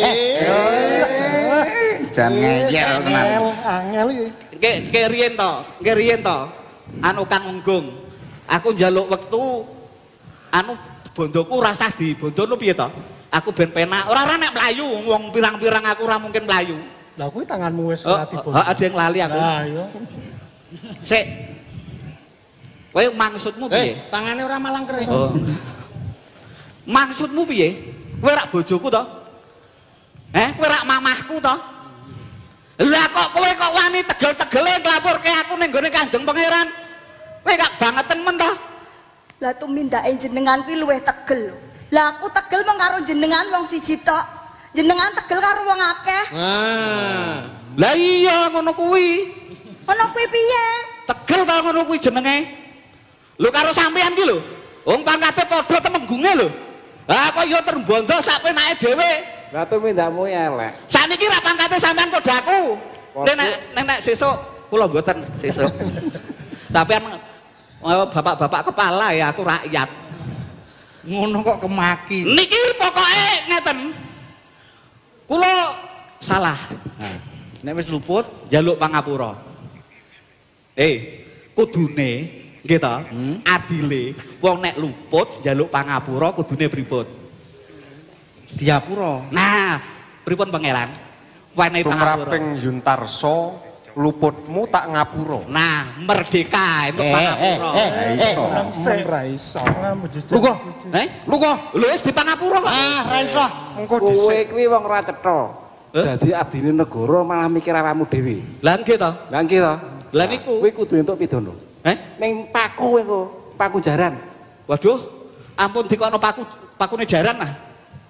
Jan ngeyel tenan. Angel iki. Keriyen to. Anu Kang Unggung. Aku njaluk wektu anu bondoku rasah di bondono piye to? Aku ben penak. Ora nek mlayu wong pirang-pirang aku ora mungkin mlayu. Lah kuwi tanganmu wis ora dibondo. Ada yang lali aku. Lah iya. Sik. Kowe maksudmu piye? Tangane ora malang kering. Oh. Maksudmu piye? Kowe rak bojoku to? Kowe rak mamahku to? Lah kok kowe kok wani tegel-tegele nglaporke aku ning gone Kanjeng Pangeran? Kowe gak bangetan men to? Lah tumindake jenengan kuwi luwih tegel. Lah aku tegel mung karo jenengan wong siji tok. Jenengan tegel karo wong akeh. Lah iya ngono kuwi. Ngono kuwi piye? Tegel ta ngono kuwi jenenge. Lho karo sampean ki lho. Wong pangkate padha temenggunge lho. Lah kok ya terbondo sak penake dhewe. Lah tumindakmu elek. Saniki ra pangkate sampean padha aku. Nek sesuk kula mboten sesuk. Sampean bapak-bapak kepala ya aku rakyat. Ngono kok kemaki. Niki pokoke ngeten. Kula salah. Nah, nek wis luput njaluk pangapura. Kudune nggih ta? Adile wong nek luput njaluk pangapura kudune pripun? Diapura. Nah, pripun pangeran? Wenehi pangapura. Tumraping Yuntarso luputmu tak ngapura. Nah, merdeka entuk pangapura. Ora iso. Lugo. Lugo. Lho wis dipangapura kok. Ra iso. Engko kowe kuwi wong ora cetha. Dadi abdine negara malah mikir awakmu dhewe. Lah nggih to? Lah nggih to. Lah niku kowe kudu entuk pidana. Ning paku engko, paku jaran. Waduh, ampun dikono pakune jaran ah.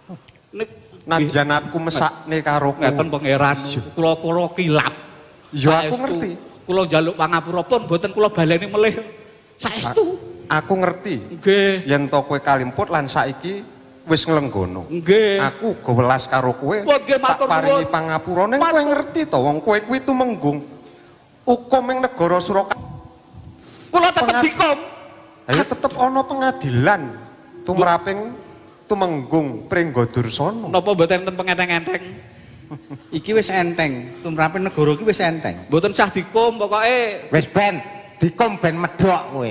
Nadyan aku mesakne karo kowe. Ngeten pangeran, kula kilap. Ya aku ngerti. Kula njaluk pangapura pun mboten kula baleni melih. Saestu. Aku ngerti. Nggih. Yen to kowe kalimput lan saiki wis nglenggono. Nggih. Aku go welas karo kowe. Tak paringi pangapura ning kowe ngerti to wong kowe kuwi tumenggung. Hukum ing negara Surakarta. Kula tetep dikom. Ayo tetep ana pengadilan tumraping tumenggung Pringgodursana. Napa mboten enten pengenteng-enteng? Iki wis enteng, tumraping negara iki wis enteng. Mboten sah dikom pokoke. Wis ben dikom ben medhok kowe.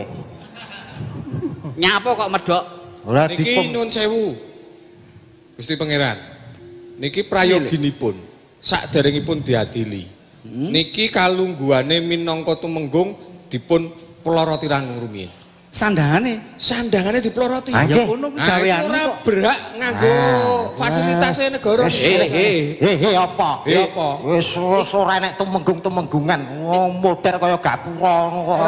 Nyapa kok medhok? Ora Niki nyuwun sewu. Gusti Pangeran. Niki prayoginipun saderengipun diadili. Niki kalungguhane minangka tumenggung dipun peloroti rangung rumiyin. Sandangane diploroti. Ya ngono kuwi gaweane ora kok. berhak nganggo fasilitasnya negara. Apa? Apa? Wis ora enek tumenggung-tumenggungan. Model kaya gapura ngono kok.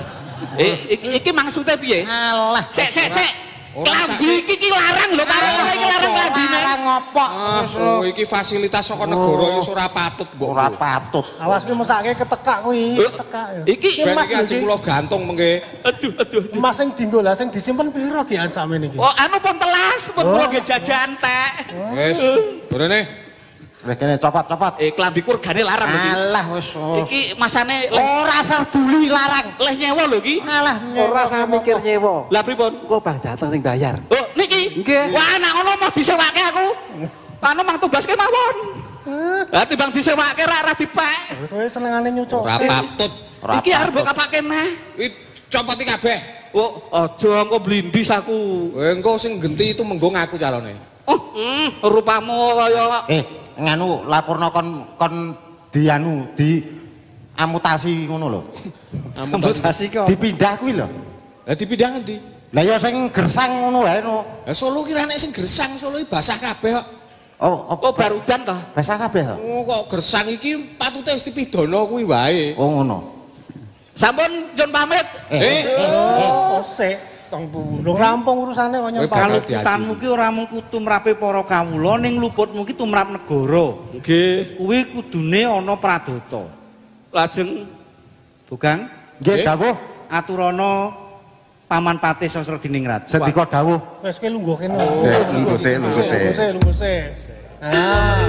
Iki maksude piye? Alah. Sik. Klambi iki larang lho karo kowe iki larang klambine. Larang apa? Oh, iki fasilitas saka negara wis ora patut, Mbok. Ora patut. Awas kuwi mesake ketekak kuwi, ketekak. Iki Mas iki kula gantung mengke. Aduh. Mas sing dienggo lah sing disimpen pira ki ansame niki? Oh, anu pun telas, pun kula nggih jajan tek. Wis, burene. Wis kene copot-copot. Klambiku regane larang lho. Alah wis. Iki masane ora usah duli larang. Leh nyewa lho iki. Alah ora usah mikir nyewa. Lah pripun? Engko Bang Jateng sing bayar. Oh, niki. Nggih. Wah, nek ngono mau disewake aku. Anu mang tubaske mawon. Lah timbang disewake ra dipek. Wis senengane nyucuk. Ora patut. Iki arep mbok kapake neh. Kuwi copoti kabeh. Oh, aja engko blindis aku. Engko sing genti itu menggo ngaku calone. Rupamu kaya nganu laporno kon di amutasi ngono lho. Amutasi kok. Dipindah kuwi lho. Lah dipindah ngendi? Lah ya sing gersang ngono wae no. Lah Solo ki nek sing gersang Solo iki basah kabeh kok. Oh barudan to? Basah kabeh to? Oh kok gersang iki patute wis dipidono kuwi wae. Oh ngono. Sampun Jon pamit. Sik, tong burung rampung urusane kok nyempak. Kaluputanmu ki ora mung kudu mrape para kawula ning luputmu ki tumrap negara. Nggih. Kuwi kudune ana pradata. Lajeng Bugang? Nggih, dawuh. Aturana Paman Patih Sosrodiningrat. Sedika dawuh. Wis kowe lungguh kene. Lungguh sik. Ah.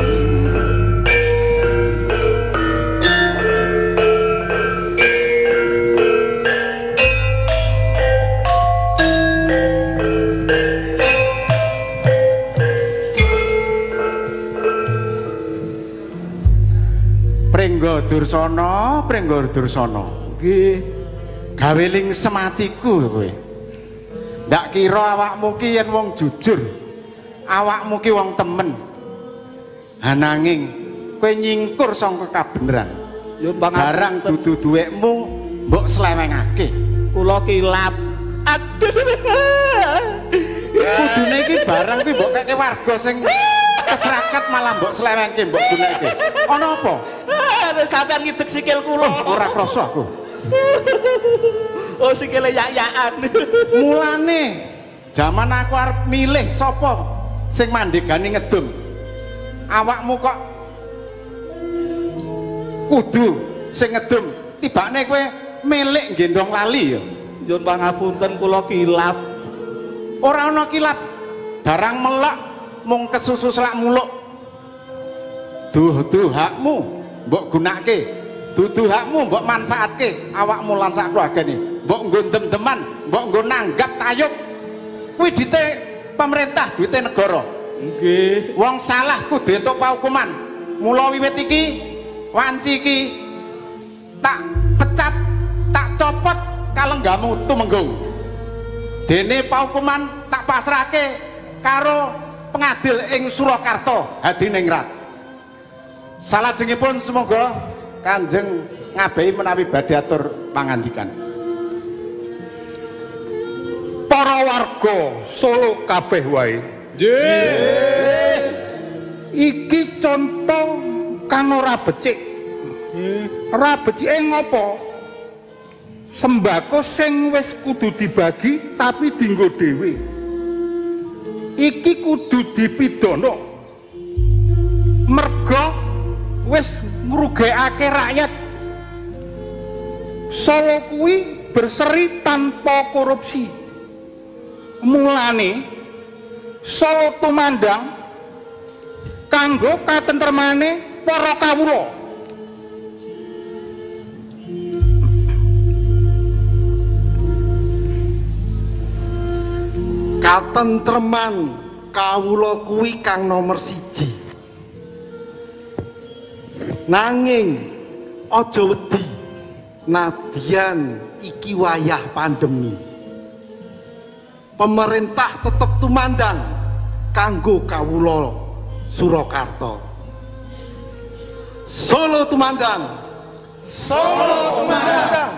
Prenggo Dursana. Nggih. Gawe ling sematiku kowe. Ndak kira awakmu ki yen wong jujur. Awakmu ki wong temen. Ananging kowe nyingkur saka kabeneran. Ya barang dudu duwekmu mbok slewengake. Kula kilap. Aduh. Kudune iki barang kuwi mbok keke warga sing keserakat malah mbok slewengke mbok gunake. Ana apa? Sampeyan ngidek sikil kula. Ora krasa aku. Oh sikile yak-yakan. Mulane jaman aku arep milih sapa sing mandegani ngedum. Awakmu kok kudu sing ngedum. Tibane kowe milik gendong lali ya. Nyuwun pangapunten kula kilap. Ora ana kilap. Barang melok mung kesusu selak muluk. Duh hakmu mbok gunakake. Dudu hakmu mbok manfaatke awakmu lan sak keluargane. Mbok nggo dem-deman, mbok nggo nanggap tayub. Kuwi dite pemerintah, duite negara. Nggih. Wong salah kudu entuk paukuman. Mula wiwit iki wanci iki tak pecat, tak copot kalenggamu tumenggung. Dene paukuman tak pasrahke karo pengadil ing Surakarta Hadiningrat. Salajengipun semoga Kanjeng ngabehi menawi badhe atur pangandikan. Para warga Solo kabeh wae. Nggih. Iki contoh kang ora becik. Ora becike ngopo? Sembako sing wis kudu dibagi tapi dienggo dhewe. Iki kudu dipidana. Merga wis ngrugekake rakyat. Solo kuwi berseri tanpa korupsi. Mulane Solo tumandang kanggo katentremane para kawula. Katentreman kawula kuwi kang nomor 1. Nanging aja wedi nadyan iki wayah pandemi. Pemerintah tetep tumandang kanggo kawula Surakarta. Solo tumandang. Solo tumandang.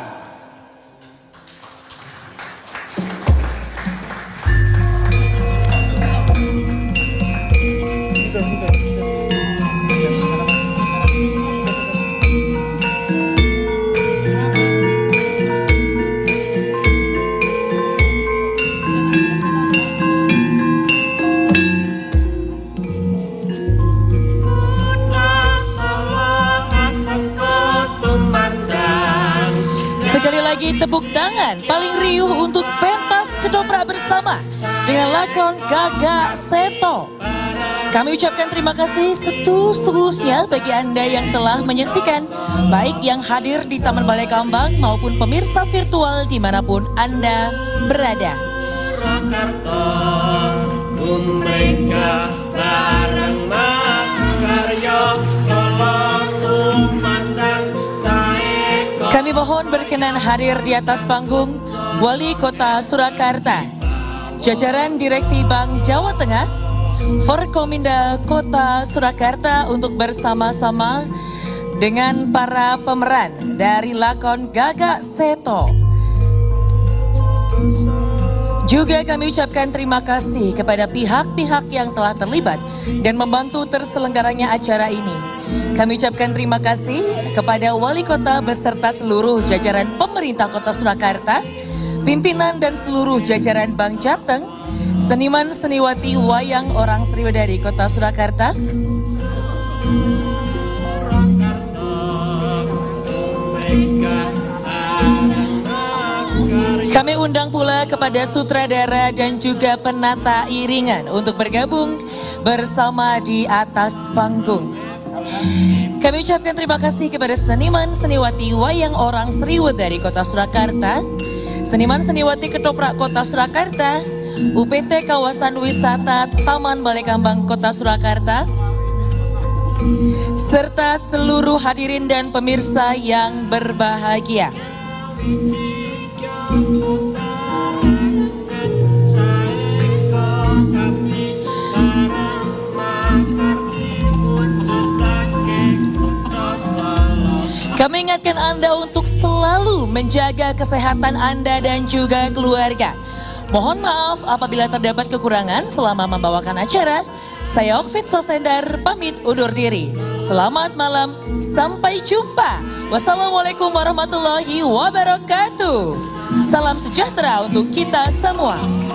Tepuk tangan paling riuh untuk pentas Kedoprak bersama dengan lakon Gagak Seto. Kami ucapkan terima kasih setulus-tulusnya bagi Anda yang telah menyaksikan, baik yang hadir di Taman Balai Kambang maupun pemirsa virtual dimanapun Anda berada. Purwokerto Gumreka bareng makarya Solo tumantan saeko. Kami mohon berkenan hadir di atas panggung Wali Kota Surakarta, jajaran Direksi Bank Jawa Tengah, Forkominda Kota Surakarta untuk bersama-sama dengan para pemeran dari lakon Gagak Seto. Juga kami ucapkan terima kasih kepada pihak-pihak yang telah terlibat dan membantu terselenggaranya acara ini. Kami ucapkan terima kasih kepada Wali Kota beserta seluruh jajaran pemerintah Kota Surakarta, pimpinan dan seluruh jajaran Bank Jateng, seniman seniwati wayang orang Sriwedari Kota Surakarta, kami undang pula kepada sutradara dan juga penata iringan untuk bergabung bersama di atas panggung. Kami ucapkan terima kasih kepada seniman seniwati wayang orang Sriwedari Kota Surakarta, seniman seniwati ketoprak Kota Surakarta, UPT Kawasan Wisata Taman Balai Kambang Kota Surakarta, serta seluruh hadirin dan pemirsa yang berbahagia. Kami ingatkan Anda untuk selalu menjaga kesehatan Anda dan juga keluarga. Mohon maaf apabila terdapat kekurangan selama membawakan acara. Saya Okfit Sosendar pamit undur diri. Selamat malam, sampai jumpa. Wassalamualaikum warahmatullahi wabarakatuh. Salam sejahtera untuk kita semua.